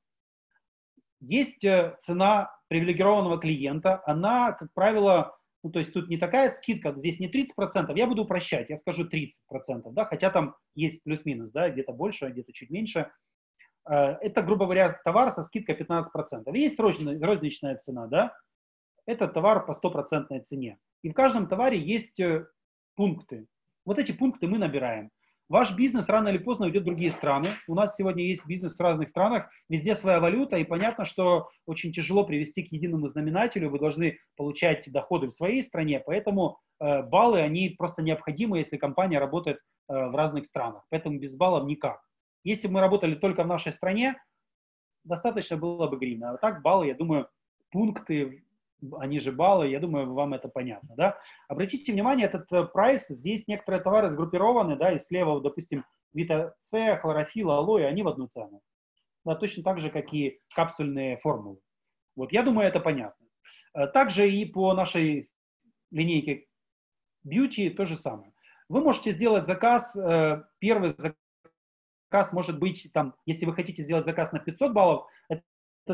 Есть цена привилегированного клиента, она, как правило, ну, то есть тут не такая скидка, здесь не 30%, я буду упрощать, я скажу 30%, да, хотя там есть плюс-минус, да, где-то больше, где-то чуть меньше. Это, грубо говоря, товар со скидкой 15%. Есть розничная цена, да, это товар по 100% цене. И в каждом товаре есть пункты. Вот эти пункты мы набираем. Ваш бизнес рано или поздно уйдет в другие страны. У нас сегодня есть бизнес в разных странах, везде своя валюта, и понятно, что очень тяжело привести к единому знаменателю. Вы должны получать доходы в своей стране, поэтому баллы, они просто необходимы, если компания работает в разных странах. Поэтому без баллов никак. Если бы мы работали только в нашей стране, достаточно было бы гривна. А так баллы, я думаю, пункты, они же баллы, я думаю, вам это понятно, да. Обратите внимание, этот прайс, здесь некоторые товары сгруппированы, да, и слева, допустим, витамин С, хлорофилл, алоэ, они в одну цену. Да, точно так же, как и капсульные формулы. Вот, я думаю, это понятно. Также и по нашей линейке Beauty то же самое. Вы можете сделать заказ, первый заказ может быть, там, если вы хотите сделать заказ на 500 баллов, это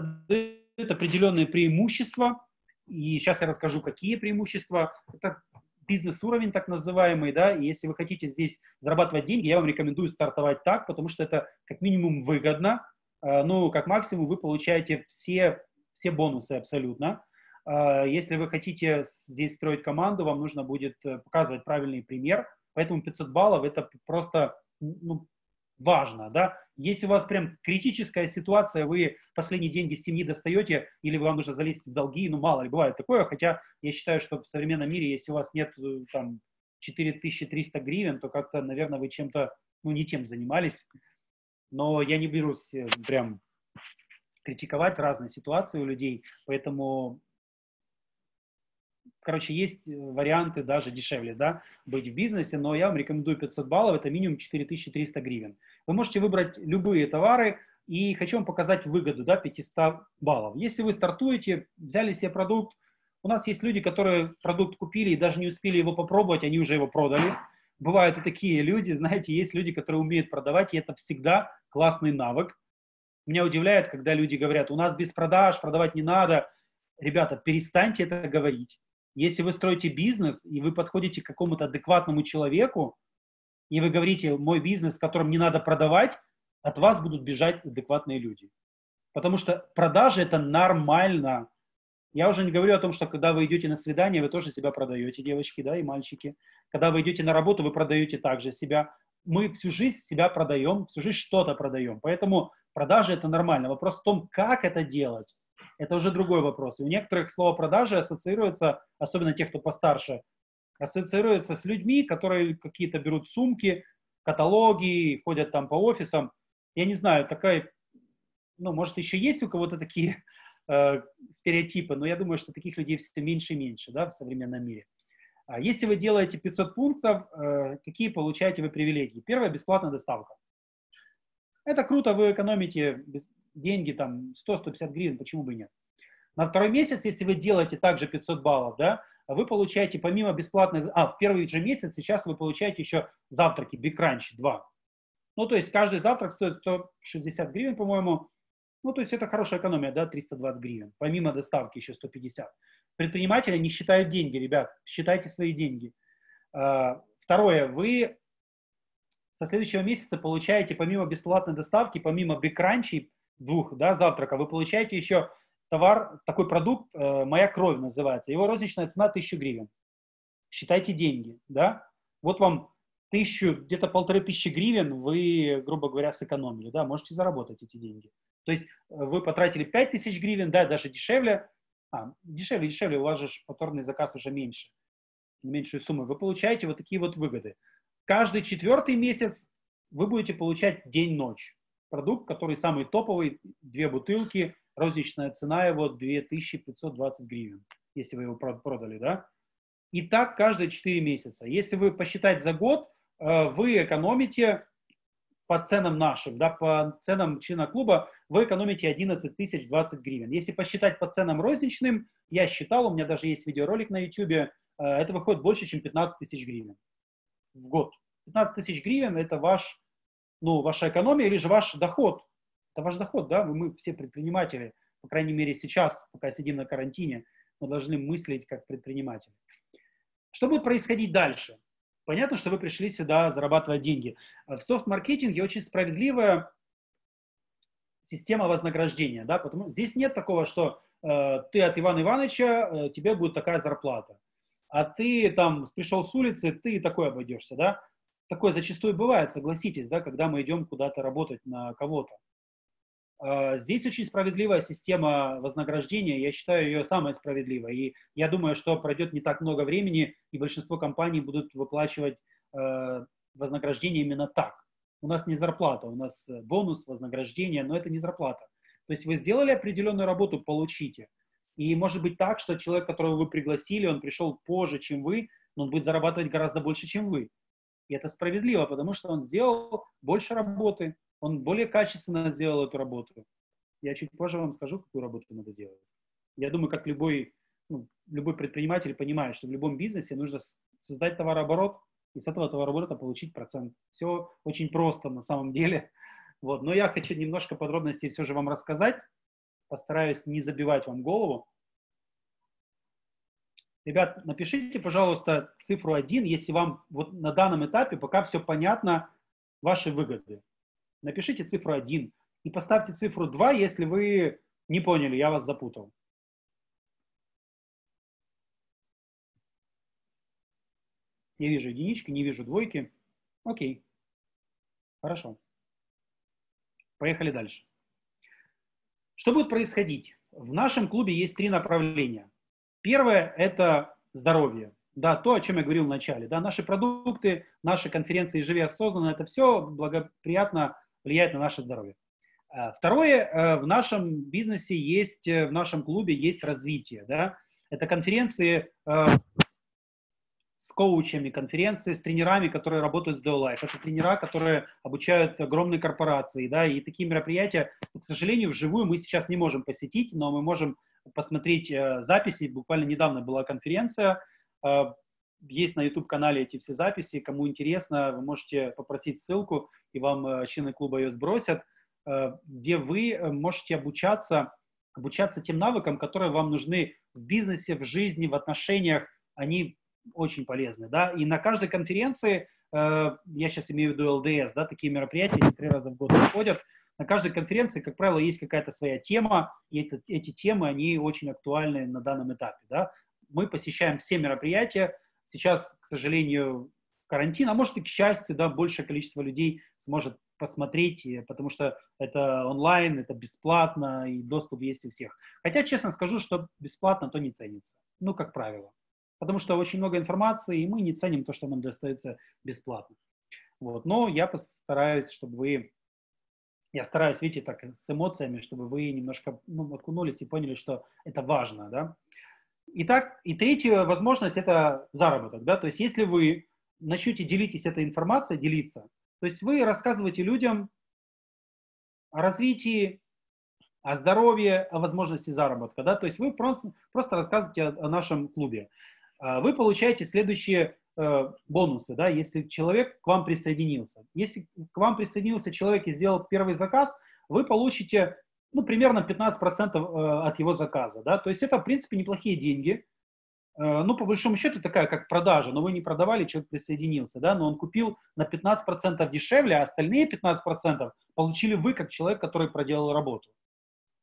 дает определенные преимущества. И сейчас я расскажу, какие преимущества. Это бизнес-уровень так называемый, да, и если вы хотите здесь зарабатывать деньги, я вам рекомендую стартовать так, потому что это как минимум выгодно, ну, как максимум вы получаете все бонусы абсолютно. Если вы хотите здесь строить команду, вам нужно будет показывать правильный пример, поэтому 500 баллов это просто, ну, важно, да. Если у вас прям критическая ситуация, вы последние деньги с семьи достаете, или вам нужно залезть в долги, ну, мало ли, бывает такое, хотя я считаю, что в современном мире, если у вас нет там 4300 гривен, то как-то, наверное, вы чем-то, ну, не тем занимались, но я не берусь прям критиковать разные ситуации у людей, поэтому... Короче, есть варианты даже дешевле, да, быть в бизнесе, но я вам рекомендую 500 баллов, это минимум 4300 гривен. Вы можете выбрать любые товары, и хочу вам показать выгоду, да, 500 баллов. Если вы стартуете, взяли себе продукт, у нас есть люди, которые продукт купили и даже не успели его попробовать, они уже его продали. Бывают и такие люди, знаете, есть люди, которые умеют продавать, и это всегда классный навык. Меня удивляет, когда люди говорят, у нас без продаж, продавать не надо. Ребята, перестаньте это говорить. Если вы строите бизнес, и вы подходите к какому-то адекватному человеку, и вы говорите, мой бизнес, в котором не надо продавать, от вас будут бежать адекватные люди. Потому что продажи – это нормально. Я уже не говорю о том, что когда вы идете на свидание, вы тоже себя продаете, девочки, да, и мальчики. Когда вы идете на работу, вы продаете также себя. Мы всю жизнь себя продаем, всю жизнь что-то продаем. Поэтому продажи – это нормально. Вопрос в том, как это делать. Это уже другой вопрос. И у некоторых слово продажи ассоциируется, особенно тех, кто постарше, ассоциируется с людьми, которые какие-то берут сумки, каталоги, ходят там по офисам. Я не знаю, такая, ну, может, еще есть у кого-то такие стереотипы, но я думаю, что таких людей все меньше и меньше, да, в современном мире. А если вы делаете 500 пунктов, какие получаете вы привилегии? Первое – бесплатная доставка. Это круто, вы экономите деньги, там, 100-150 гривен, почему бы и нет. На второй месяц, если вы делаете также 500 баллов, да, вы получаете помимо бесплатной... в первый же месяц сейчас вы получаете еще завтраки, Big Crunch 2. Ну, то есть каждый завтрак стоит 160 гривен, по-моему. Ну, то есть это хорошая экономия, да, 320 гривен. Помимо доставки еще 150. Предприниматели не считают деньги, ребят, считайте свои деньги. Второе, вы со следующего месяца получаете помимо бесплатной доставки, помимо Big Crunch 2, да, завтрака, вы получаете еще товар, такой продукт, «Моя кровь» называется. Его розничная цена 1000 гривен. Считайте деньги, да? Вот вам 1000, где-то 1500 гривен вы, грубо говоря, сэкономили, да? Можете заработать эти деньги. То есть вы потратили 5000 гривен, да, даже дешевле. Дешевле, у вас же повторный заказ уже меньше, меньшую сумму. Вы получаете вот такие вот выгоды. Каждый 4-й месяц вы будете получать день-ночь. Продукт, который самый топовый, 2 бутылки, розничная цена его 2520 гривен, если вы его продали, да. И так каждые 4 месяца. Если вы посчитать за год, вы экономите по ценам нашим, да, по ценам члена клуба, вы экономите 11 020 гривен. Если посчитать по ценам розничным, я считал, у меня даже есть видеоролик на YouTube, это выходит больше, чем 15 000 гривен в год. 15 000 гривен – это ваша экономия или же ваш доход. Это ваш доход, да? Мы все предприниматели, по крайней мере сейчас, пока сидим на карантине, мы должны мыслить как предприниматели. Что будет происходить дальше? Понятно, что вы пришли сюда зарабатывать деньги. В софт-маркетинге очень справедливая система вознаграждения, да? Потому здесь нет такого, что ты от Ивана Ивановича, тебе будет такая зарплата. А ты там пришел с улицы, ты такой обойдешься, да? Такое зачастую бывает, согласитесь, да, когда мы идем куда-то работать на кого-то. Здесь очень справедливая система вознаграждения, я считаю ее самой справедливой. И я думаю, что пройдет не так много времени, и большинство компаний будут выплачивать вознаграждение именно так. У нас не зарплата, у нас бонус, вознаграждение, но это не зарплата. То есть вы сделали определенную работу, получите. И может быть так, что человек, которого вы пригласили, он пришел позже, чем вы, но он будет зарабатывать гораздо больше, чем вы. И это справедливо, потому что он сделал больше работы, он более качественно сделал эту работу. Я чуть позже вам скажу, какую работу надо делать. Я думаю, как любой предприниматель понимает, что в любом бизнесе нужно создать товарооборот и с этого товарооборота получить процент. Все очень просто на самом деле. Вот. Но я хочу немножко подробностей все же вам рассказать. Постараюсь не забивать вам голову. Ребят, напишите, пожалуйста, цифру 1, если вам вот на данном этапе пока все понятно, ваши выгоды. Напишите цифру 1 и поставьте цифру 2, если вы не поняли, я вас запутал. Я вижу единички, не вижу двойки. Окей. Хорошо. Поехали дальше. Что будет происходить? В нашем клубе есть 3 направления. Первое – это здоровье. Да, то, о чем я говорил в начале. Да, наши продукты, наши конференции «Живи осознанно» – это все благоприятно влияет на наше здоровье. Второе, в нашем бизнесе есть, в нашем клубе есть развитие. Да? Это конференции с коучами, конференции с тренерами, которые работают с DO-Life. Это тренера, которые обучают огромные корпорации. Да? И такие мероприятия, к сожалению, вживую мы сейчас не можем посетить, но мы можем посмотреть записи. Буквально недавно была конференция. Есть на YouTube-канале эти все записи. Кому интересно, вы можете попросить ссылку, и вам члены клуба ее сбросят, где вы можете обучаться тем навыкам, которые вам нужны в бизнесе, в жизни, в отношениях. Они очень полезны. Да? И на каждой конференции, я сейчас имею в виду ЛДС, да, такие мероприятия 3 раза в год проходят. На каждой конференции, как правило, есть какая-то своя тема, и эти темы, они очень актуальны на данном этапе. Да? Мы посещаем все мероприятия. Сейчас, к сожалению, карантин, а может и к счастью, да, большее количество людей сможет посмотреть, потому что это онлайн, это бесплатно, и доступ есть у всех. Хотя, честно скажу, что бесплатно то не ценится. Ну, как правило. Потому что очень много информации, и мы не ценим то, что нам достается бесплатно. Вот. Но я постараюсь, чтобы вы... Я стараюсь, видите, так, с эмоциями, чтобы вы немножко окунулись и поняли, что это важно, да. Итак, и третья возможность – это заработок, да. То есть если вы начнете делитесь этой информацией, делиться, то есть вы рассказываете людям о развитии, о здоровье, о возможности заработка, да. То есть вы просто рассказываете о нашем клубе. Вы получаете следующие бонусы, да, если человек к вам присоединился. Если к вам присоединился человек и сделал первый заказ, вы получите, примерно 15% от его заказа, да, то есть это, в принципе, неплохие деньги. По большому счету, такая, как продажа, но вы не продавали, человек присоединился, да, но он купил на 15% дешевле, а остальные 15% получили вы, как человек, который проделал работу.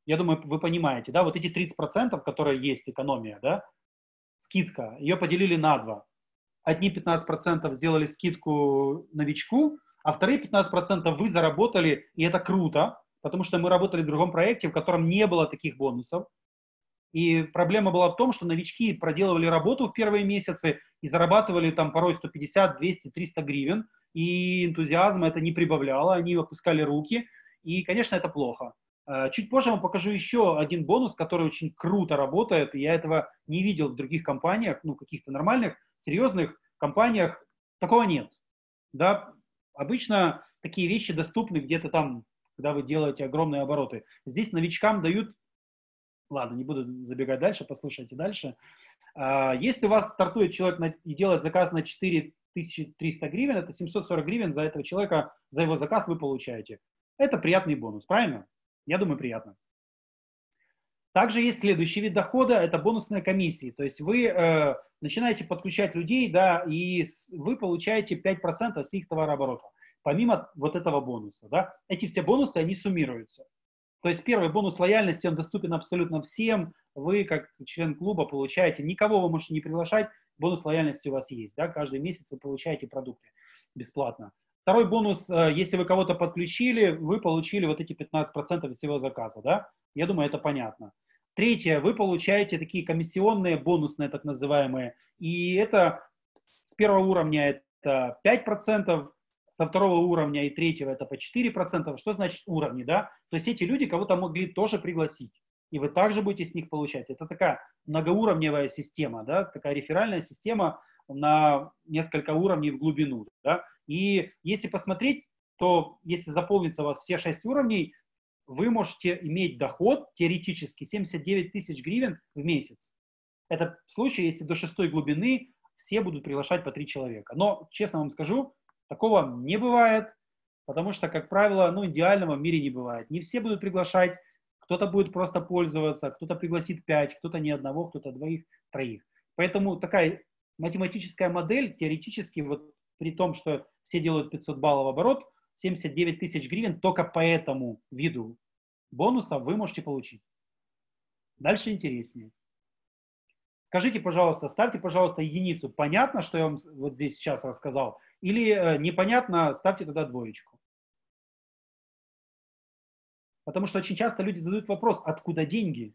Я думаю, вы понимаете, да, вот эти 30%, которые есть экономия, да, скидка, ее поделили на два. Одни 15% сделали скидку новичку, а вторые 15% вы заработали, и это круто, потому что мы работали в другом проекте, в котором не было таких бонусов. И проблема была в том, что новички проделывали работу в первые месяцы и зарабатывали там порой 150, 200, 300 гривен, и энтузиазма это не прибавляло, они опускали руки, и, конечно, это плохо. Чуть позже вам покажу еще один бонус, который очень круто работает, и я этого не видел в других компаниях, ну, каких-то нормальных, серьезных компаниях, такого нет. Да, обычно такие вещи доступны где-то там, когда вы делаете огромные обороты. Здесь новичкам дают. Ладно, не буду забегать дальше, послушайте дальше. Если у вас стартует человек и делает заказ на 4300 гривен, это 740 гривен за этого человека, за его заказ вы получаете. Это приятный бонус, правильно? Я думаю, приятно. Также есть следующий вид дохода, это бонусные комиссии. То есть вы начинаете подключать людей, да, и вы получаете 5% с их товарооборота, помимо вот этого бонуса. Да. Эти все бонусы, они суммируются. То есть первый бонус лояльности, он доступен абсолютно всем. Вы, как член клуба, получаете, никого вы можете не приглашать, бонус лояльности у вас есть. Да? Каждый месяц вы получаете продукты бесплатно. Второй бонус, если вы кого-то подключили, вы получили вот эти 15% всего заказа. Да? Я думаю, это понятно. Третье, вы получаете такие комиссионные, бонусные так называемые. И это с первого уровня это 5%, со второго уровня и третьего это по 4%. Что значит уровни, да? То есть эти люди кого-то могли тоже пригласить, и вы также будете с них получать. Это такая многоуровневая система, да? Такая реферальная система на несколько уровней в глубину, да? И если посмотреть, то если заполнится у вас все 6 уровней, вы можете иметь доход теоретически 79 тысяч гривен в месяц. Это в случае, если до 6 глубины все будут приглашать по 3 человека. Но, честно вам скажу, такого не бывает, потому что, как правило, ну, идеального в мире не бывает. Не все будут приглашать, кто-то будет просто пользоваться, кто-то пригласит 5, кто-то ни одного, кто-то двоих, троих. Поэтому такая математическая модель, теоретически, вот при том, что все делают 500 баллов оборот, 79 тысяч гривен только по этому виду бонуса вы можете получить. Дальше интереснее. Скажите, пожалуйста, ставьте, пожалуйста, единицу. Понятно, что я вам вот здесь сейчас рассказал? Или непонятно, ставьте тогда двоечку. Потому что очень часто люди задают вопрос, откуда деньги?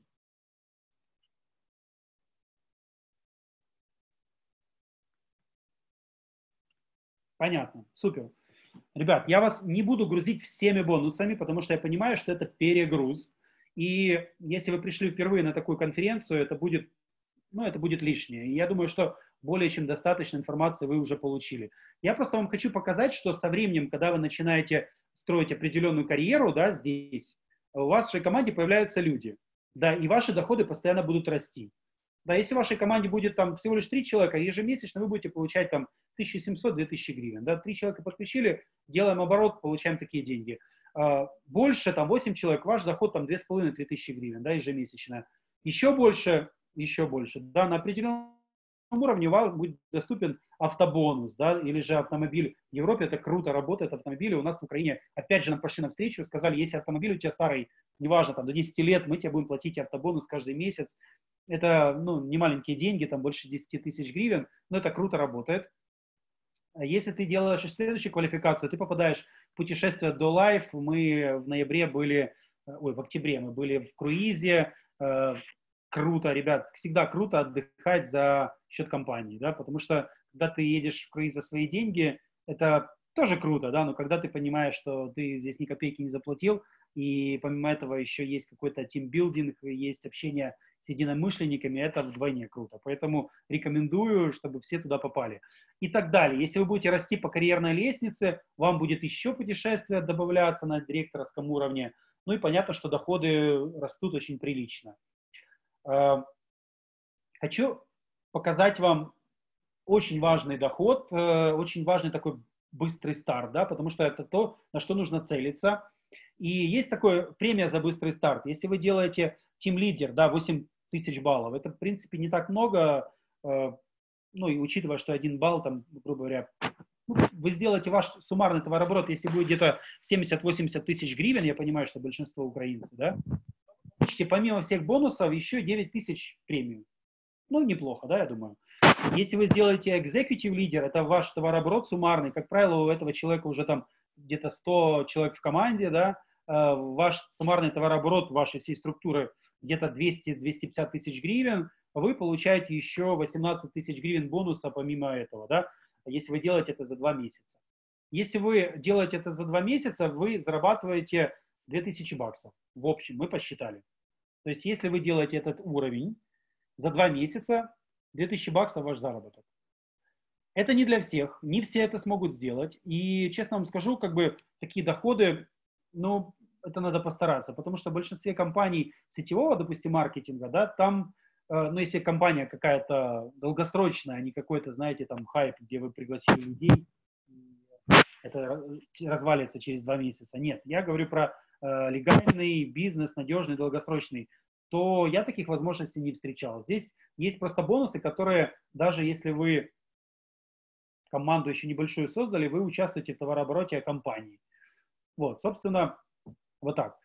Понятно, супер. Ребят, я вас не буду грузить всеми бонусами, потому что я понимаю, что это перегруз. И если вы пришли впервые на такую конференцию, это будет лишнее. И я думаю, что более чем достаточно информации вы уже получили. Я просто вам хочу показать, что со временем, когда вы начинаете строить определенную карьеру, да, здесь, у вас в вашей команде появляются люди, да, и ваши доходы постоянно будут расти. Да, если в вашей команде будет там всего лишь 3 человека, ежемесячно вы будете получать там 1700-2000 гривен. Да, 3 человека подключили, делаем оборот, получаем такие деньги. Больше, там 8 человек, ваш доход там 2500-3000 гривен, да, ежемесячно. Еще больше, да, на определенном уровне вам будет доступен автобонус, да, или же автомобиль. В Европе это круто работает, автомобили. У нас в Украине, опять же, нам пошли навстречу, сказали, если автомобиль у тебя старый, неважно, там, до 10 лет, мы тебе будем платить автобонус каждый месяц. Это, ну, не маленькие деньги, там, больше 10 тысяч гривен, но это круто работает. Если ты делаешь следующую квалификацию, ты попадаешь в путешествие до Life. Мы в ноябре были, в октябре мы были в круизе. Круто, ребят, всегда круто отдыхать за счет компании, да, потому что когда ты едешь в круиз за свои деньги, это тоже круто, да, но когда ты понимаешь, что ты здесь ни копейки не заплатил, и помимо этого еще есть какой-то тимбилдинг, есть общение с единомышленниками, это вдвойне круто. Поэтому рекомендую, чтобы все туда попали. И так далее. Если вы будете расти по карьерной лестнице, вам будет еще путешествие добавляться на директорском уровне. Ну и понятно, что доходы растут очень прилично. Хочу показать вам очень важный доход, очень важный такой быстрый старт, да, потому что это то, на что нужно целиться. И есть такая премия за быстрый старт. Если вы делаете Team Leader, да, 8 тысяч баллов, это, в принципе, не так много, ну, и учитывая, что 1 балл, там, грубо говоря, вы сделаете ваш суммарный товарооборот, если будет где-то 70-80 тысяч гривен, я понимаю, что большинство украинцев, да, получите помимо всех бонусов еще 9 тысяч премию. Ну, неплохо, да, я думаю. Если вы сделаете executive leader, это ваш товарооборот суммарный, как правило, у этого человека уже там где-то 100 человек в команде, да, ваш суммарный товарооборот вашей всей структуры где-то 200-250 тысяч гривен, вы получаете еще 18 тысяч гривен бонуса помимо этого, да, если вы делаете это за 2 месяца. Если вы делаете это за 2 месяца, вы зарабатываете 2000 баксов. В общем, мы посчитали. То есть, если вы делаете этот уровень за 2 месяца, 2000 баксов ваш заработок. Это не для всех, не все это смогут сделать. И, честно вам скажу, как бы такие доходы, ну, это надо постараться, потому что в большинстве компаний сетевого, допустим, маркетинга, да, там, ну, если компания какая-то долгосрочная, а не какой-то, знаете, там, хайп, где вы пригласили людей, это развалится через 2 месяца. Нет, я говорю про легальный бизнес, надежный, долгосрочный, то я таких возможностей не встречал. Здесь есть просто бонусы, которые, даже если вы команду еще небольшую создали, вы участвуете в товарообороте компании. Вот, собственно, вот так.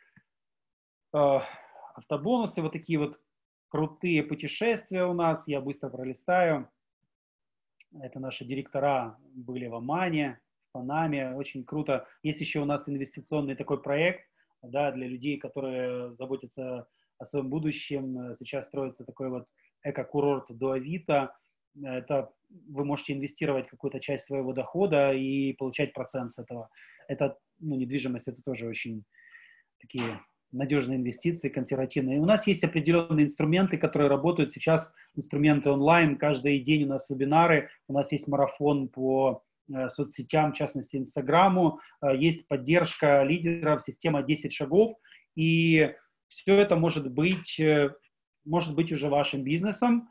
Автобонусы, вот такие вот крутые путешествия у нас, я быстро пролистаю. Это наши директора были в Омане, в Панаме, очень круто. Есть еще у нас инвестиционный такой проект, да, для людей, которые заботятся о своем будущем. Сейчас строится такой вот эко-курорт до Авито. Это вы можете инвестировать какую-то часть своего дохода и получать процент с этого. Это, ну, недвижимость, это тоже очень такие надежные инвестиции, консервативные. У нас есть определенные инструменты, которые работают сейчас, инструменты онлайн, каждый день у нас вебинары, у нас есть марафон по соцсетям, в частности, Инстаграму, есть поддержка лидеров, система 10 шагов, и все это может быть уже вашим бизнесом.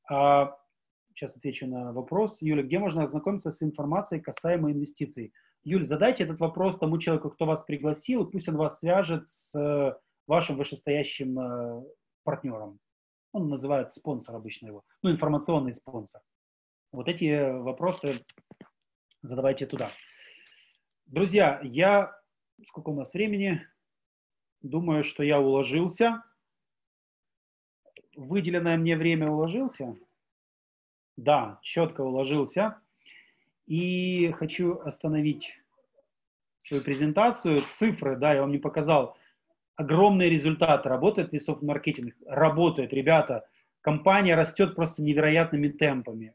Сейчас отвечу на вопрос. Юля, где можно ознакомиться с информацией касаемо инвестиций? Юль, задайте этот вопрос тому человеку, кто вас пригласил, и пусть он вас свяжет с вашим вышестоящим партнером. Он называет спонсор обычно его, ну, информационный спонсор. Вот эти вопросы задавайте туда. Друзья, сколько у нас времени? Думаю, что я уложился. Выделенное мне время уложился? Да, четко уложился. И хочу остановить свою презентацию. Цифры, да, я вам не показал. Огромные результаты. Работает ли софт-маркетинг? Работает, ребята. Компания растет просто невероятными темпами.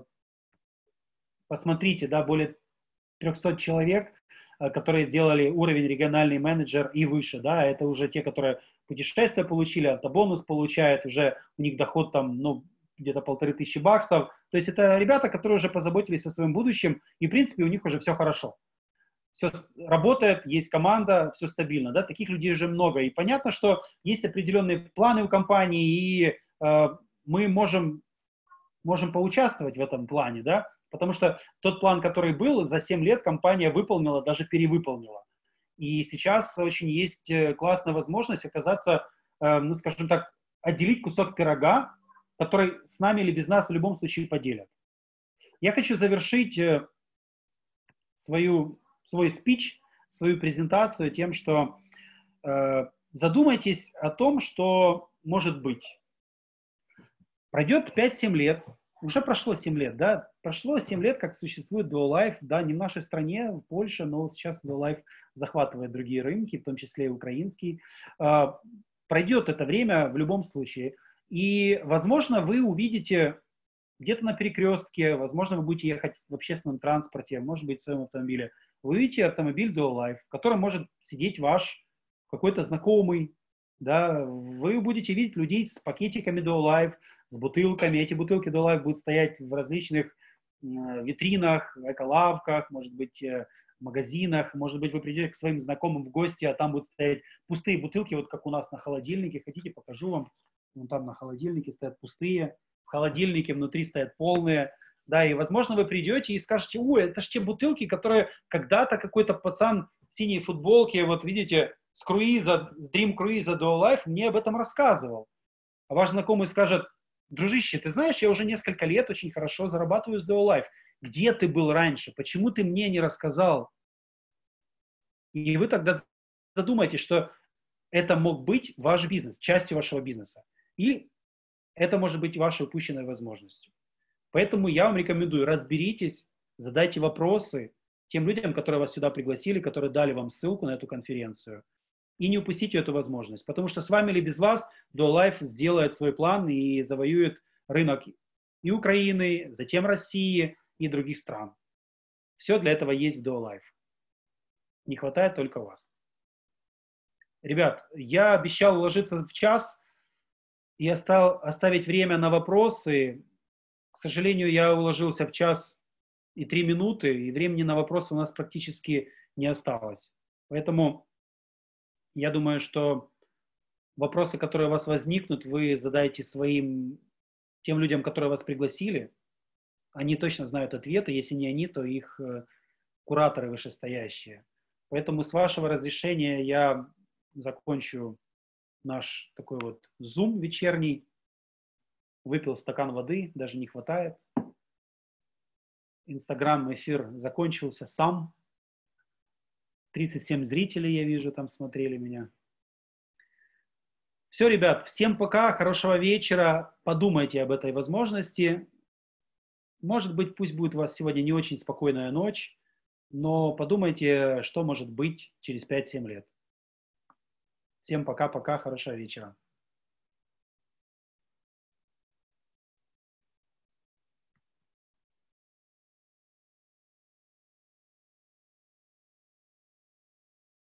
Посмотрите, да, более 300 человек, которые делали уровень региональный менеджер и выше, да, это уже те, которые путешествия получили, автобонус получают, уже у них доход там, ну, где-то 1500 баксов. То есть это ребята, которые уже позаботились о своем будущем, и, в принципе, у них уже все хорошо. Все работает, есть команда, все стабильно, да, таких людей уже много. И понятно, что есть определенные планы у компании, и мы можем поучаствовать в этом плане, да, потому что тот план, который был, за 7 лет компания выполнила, даже перевыполнила. И сейчас очень есть классная возможность оказаться, ну, скажем так, отделить кусок пирога, который с нами или без нас в любом случае поделят. Я хочу завершить свой спич, свою презентацию тем, что задумайтесь о том, что может быть. Пройдет 5-7 лет, уже прошло 7 лет, да, прошло 7 лет, как существует DuoLife, да, не в нашей стране, в Польше, но сейчас DuoLife захватывает другие рынки, в том числе и украинский. Пройдет это время в любом случае. И, возможно, вы увидите где-то на перекрестке, возможно, вы будете ехать в общественном транспорте, может быть, в своем автомобиле. Вы увидите автомобиль DuoLife, в котором может сидеть ваш какой-то знакомый, да, вы будете видеть людей с пакетиками DuoLife, с бутылками. Эти бутылки DuoLife будут стоять в различных витринах, эколавках, может быть, в магазинах. Может быть, вы придете к своим знакомым в гости, а там будут стоять пустые бутылки, вот как у нас на холодильнике. Хотите, покажу вам. Вон там на холодильнике стоят пустые, в холодильнике внутри стоят полные. Да, и, возможно, вы придете и скажете: ой, это ж те бутылки, которые когда-то какой-то пацан в синей футболке, вот видите, с Dream круиза DuoLife мне об этом рассказывал. А ваш знакомый скажет: дружище, ты знаешь, я уже несколько лет очень хорошо зарабатываю с DuoLife. Где ты был раньше? Почему ты мне не рассказал? И вы тогда задумаетесь, что это мог быть ваш бизнес, частью вашего бизнеса. И это может быть вашей упущенной возможностью. Поэтому я вам рекомендую, разберитесь, задайте вопросы тем людям, которые вас сюда пригласили, которые дали вам ссылку на эту конференцию. И не упустите эту возможность. Потому что с вами или без вас DuoLife сделает свой план и завоюет рынок и Украины, затем России и других стран. Все для этого есть в DuoLife. Не хватает только вас. Ребят, я обещал уложиться в час и оставить время на вопросы. К сожалению, я уложился в час и 3 минуты, и времени на вопросы у нас практически не осталось. Поэтому я думаю, что вопросы, которые у вас возникнут, вы задаете тем людям, которые вас пригласили. Они точно знают ответы. Если не они, то их кураторы вышестоящие. Поэтому с вашего разрешения я закончу наш такой вот Zoom вечерний. Выпил стакан воды, даже не хватает. Инстаграм-эфир закончился сам. 37 зрителей, я вижу, там смотрели меня. Все, ребят, всем пока, хорошего вечера. Подумайте об этой возможности. Может быть, пусть будет у вас сегодня не очень спокойная ночь, но подумайте, что может быть через 5-7 лет. Всем пока-пока, хорошего вечера.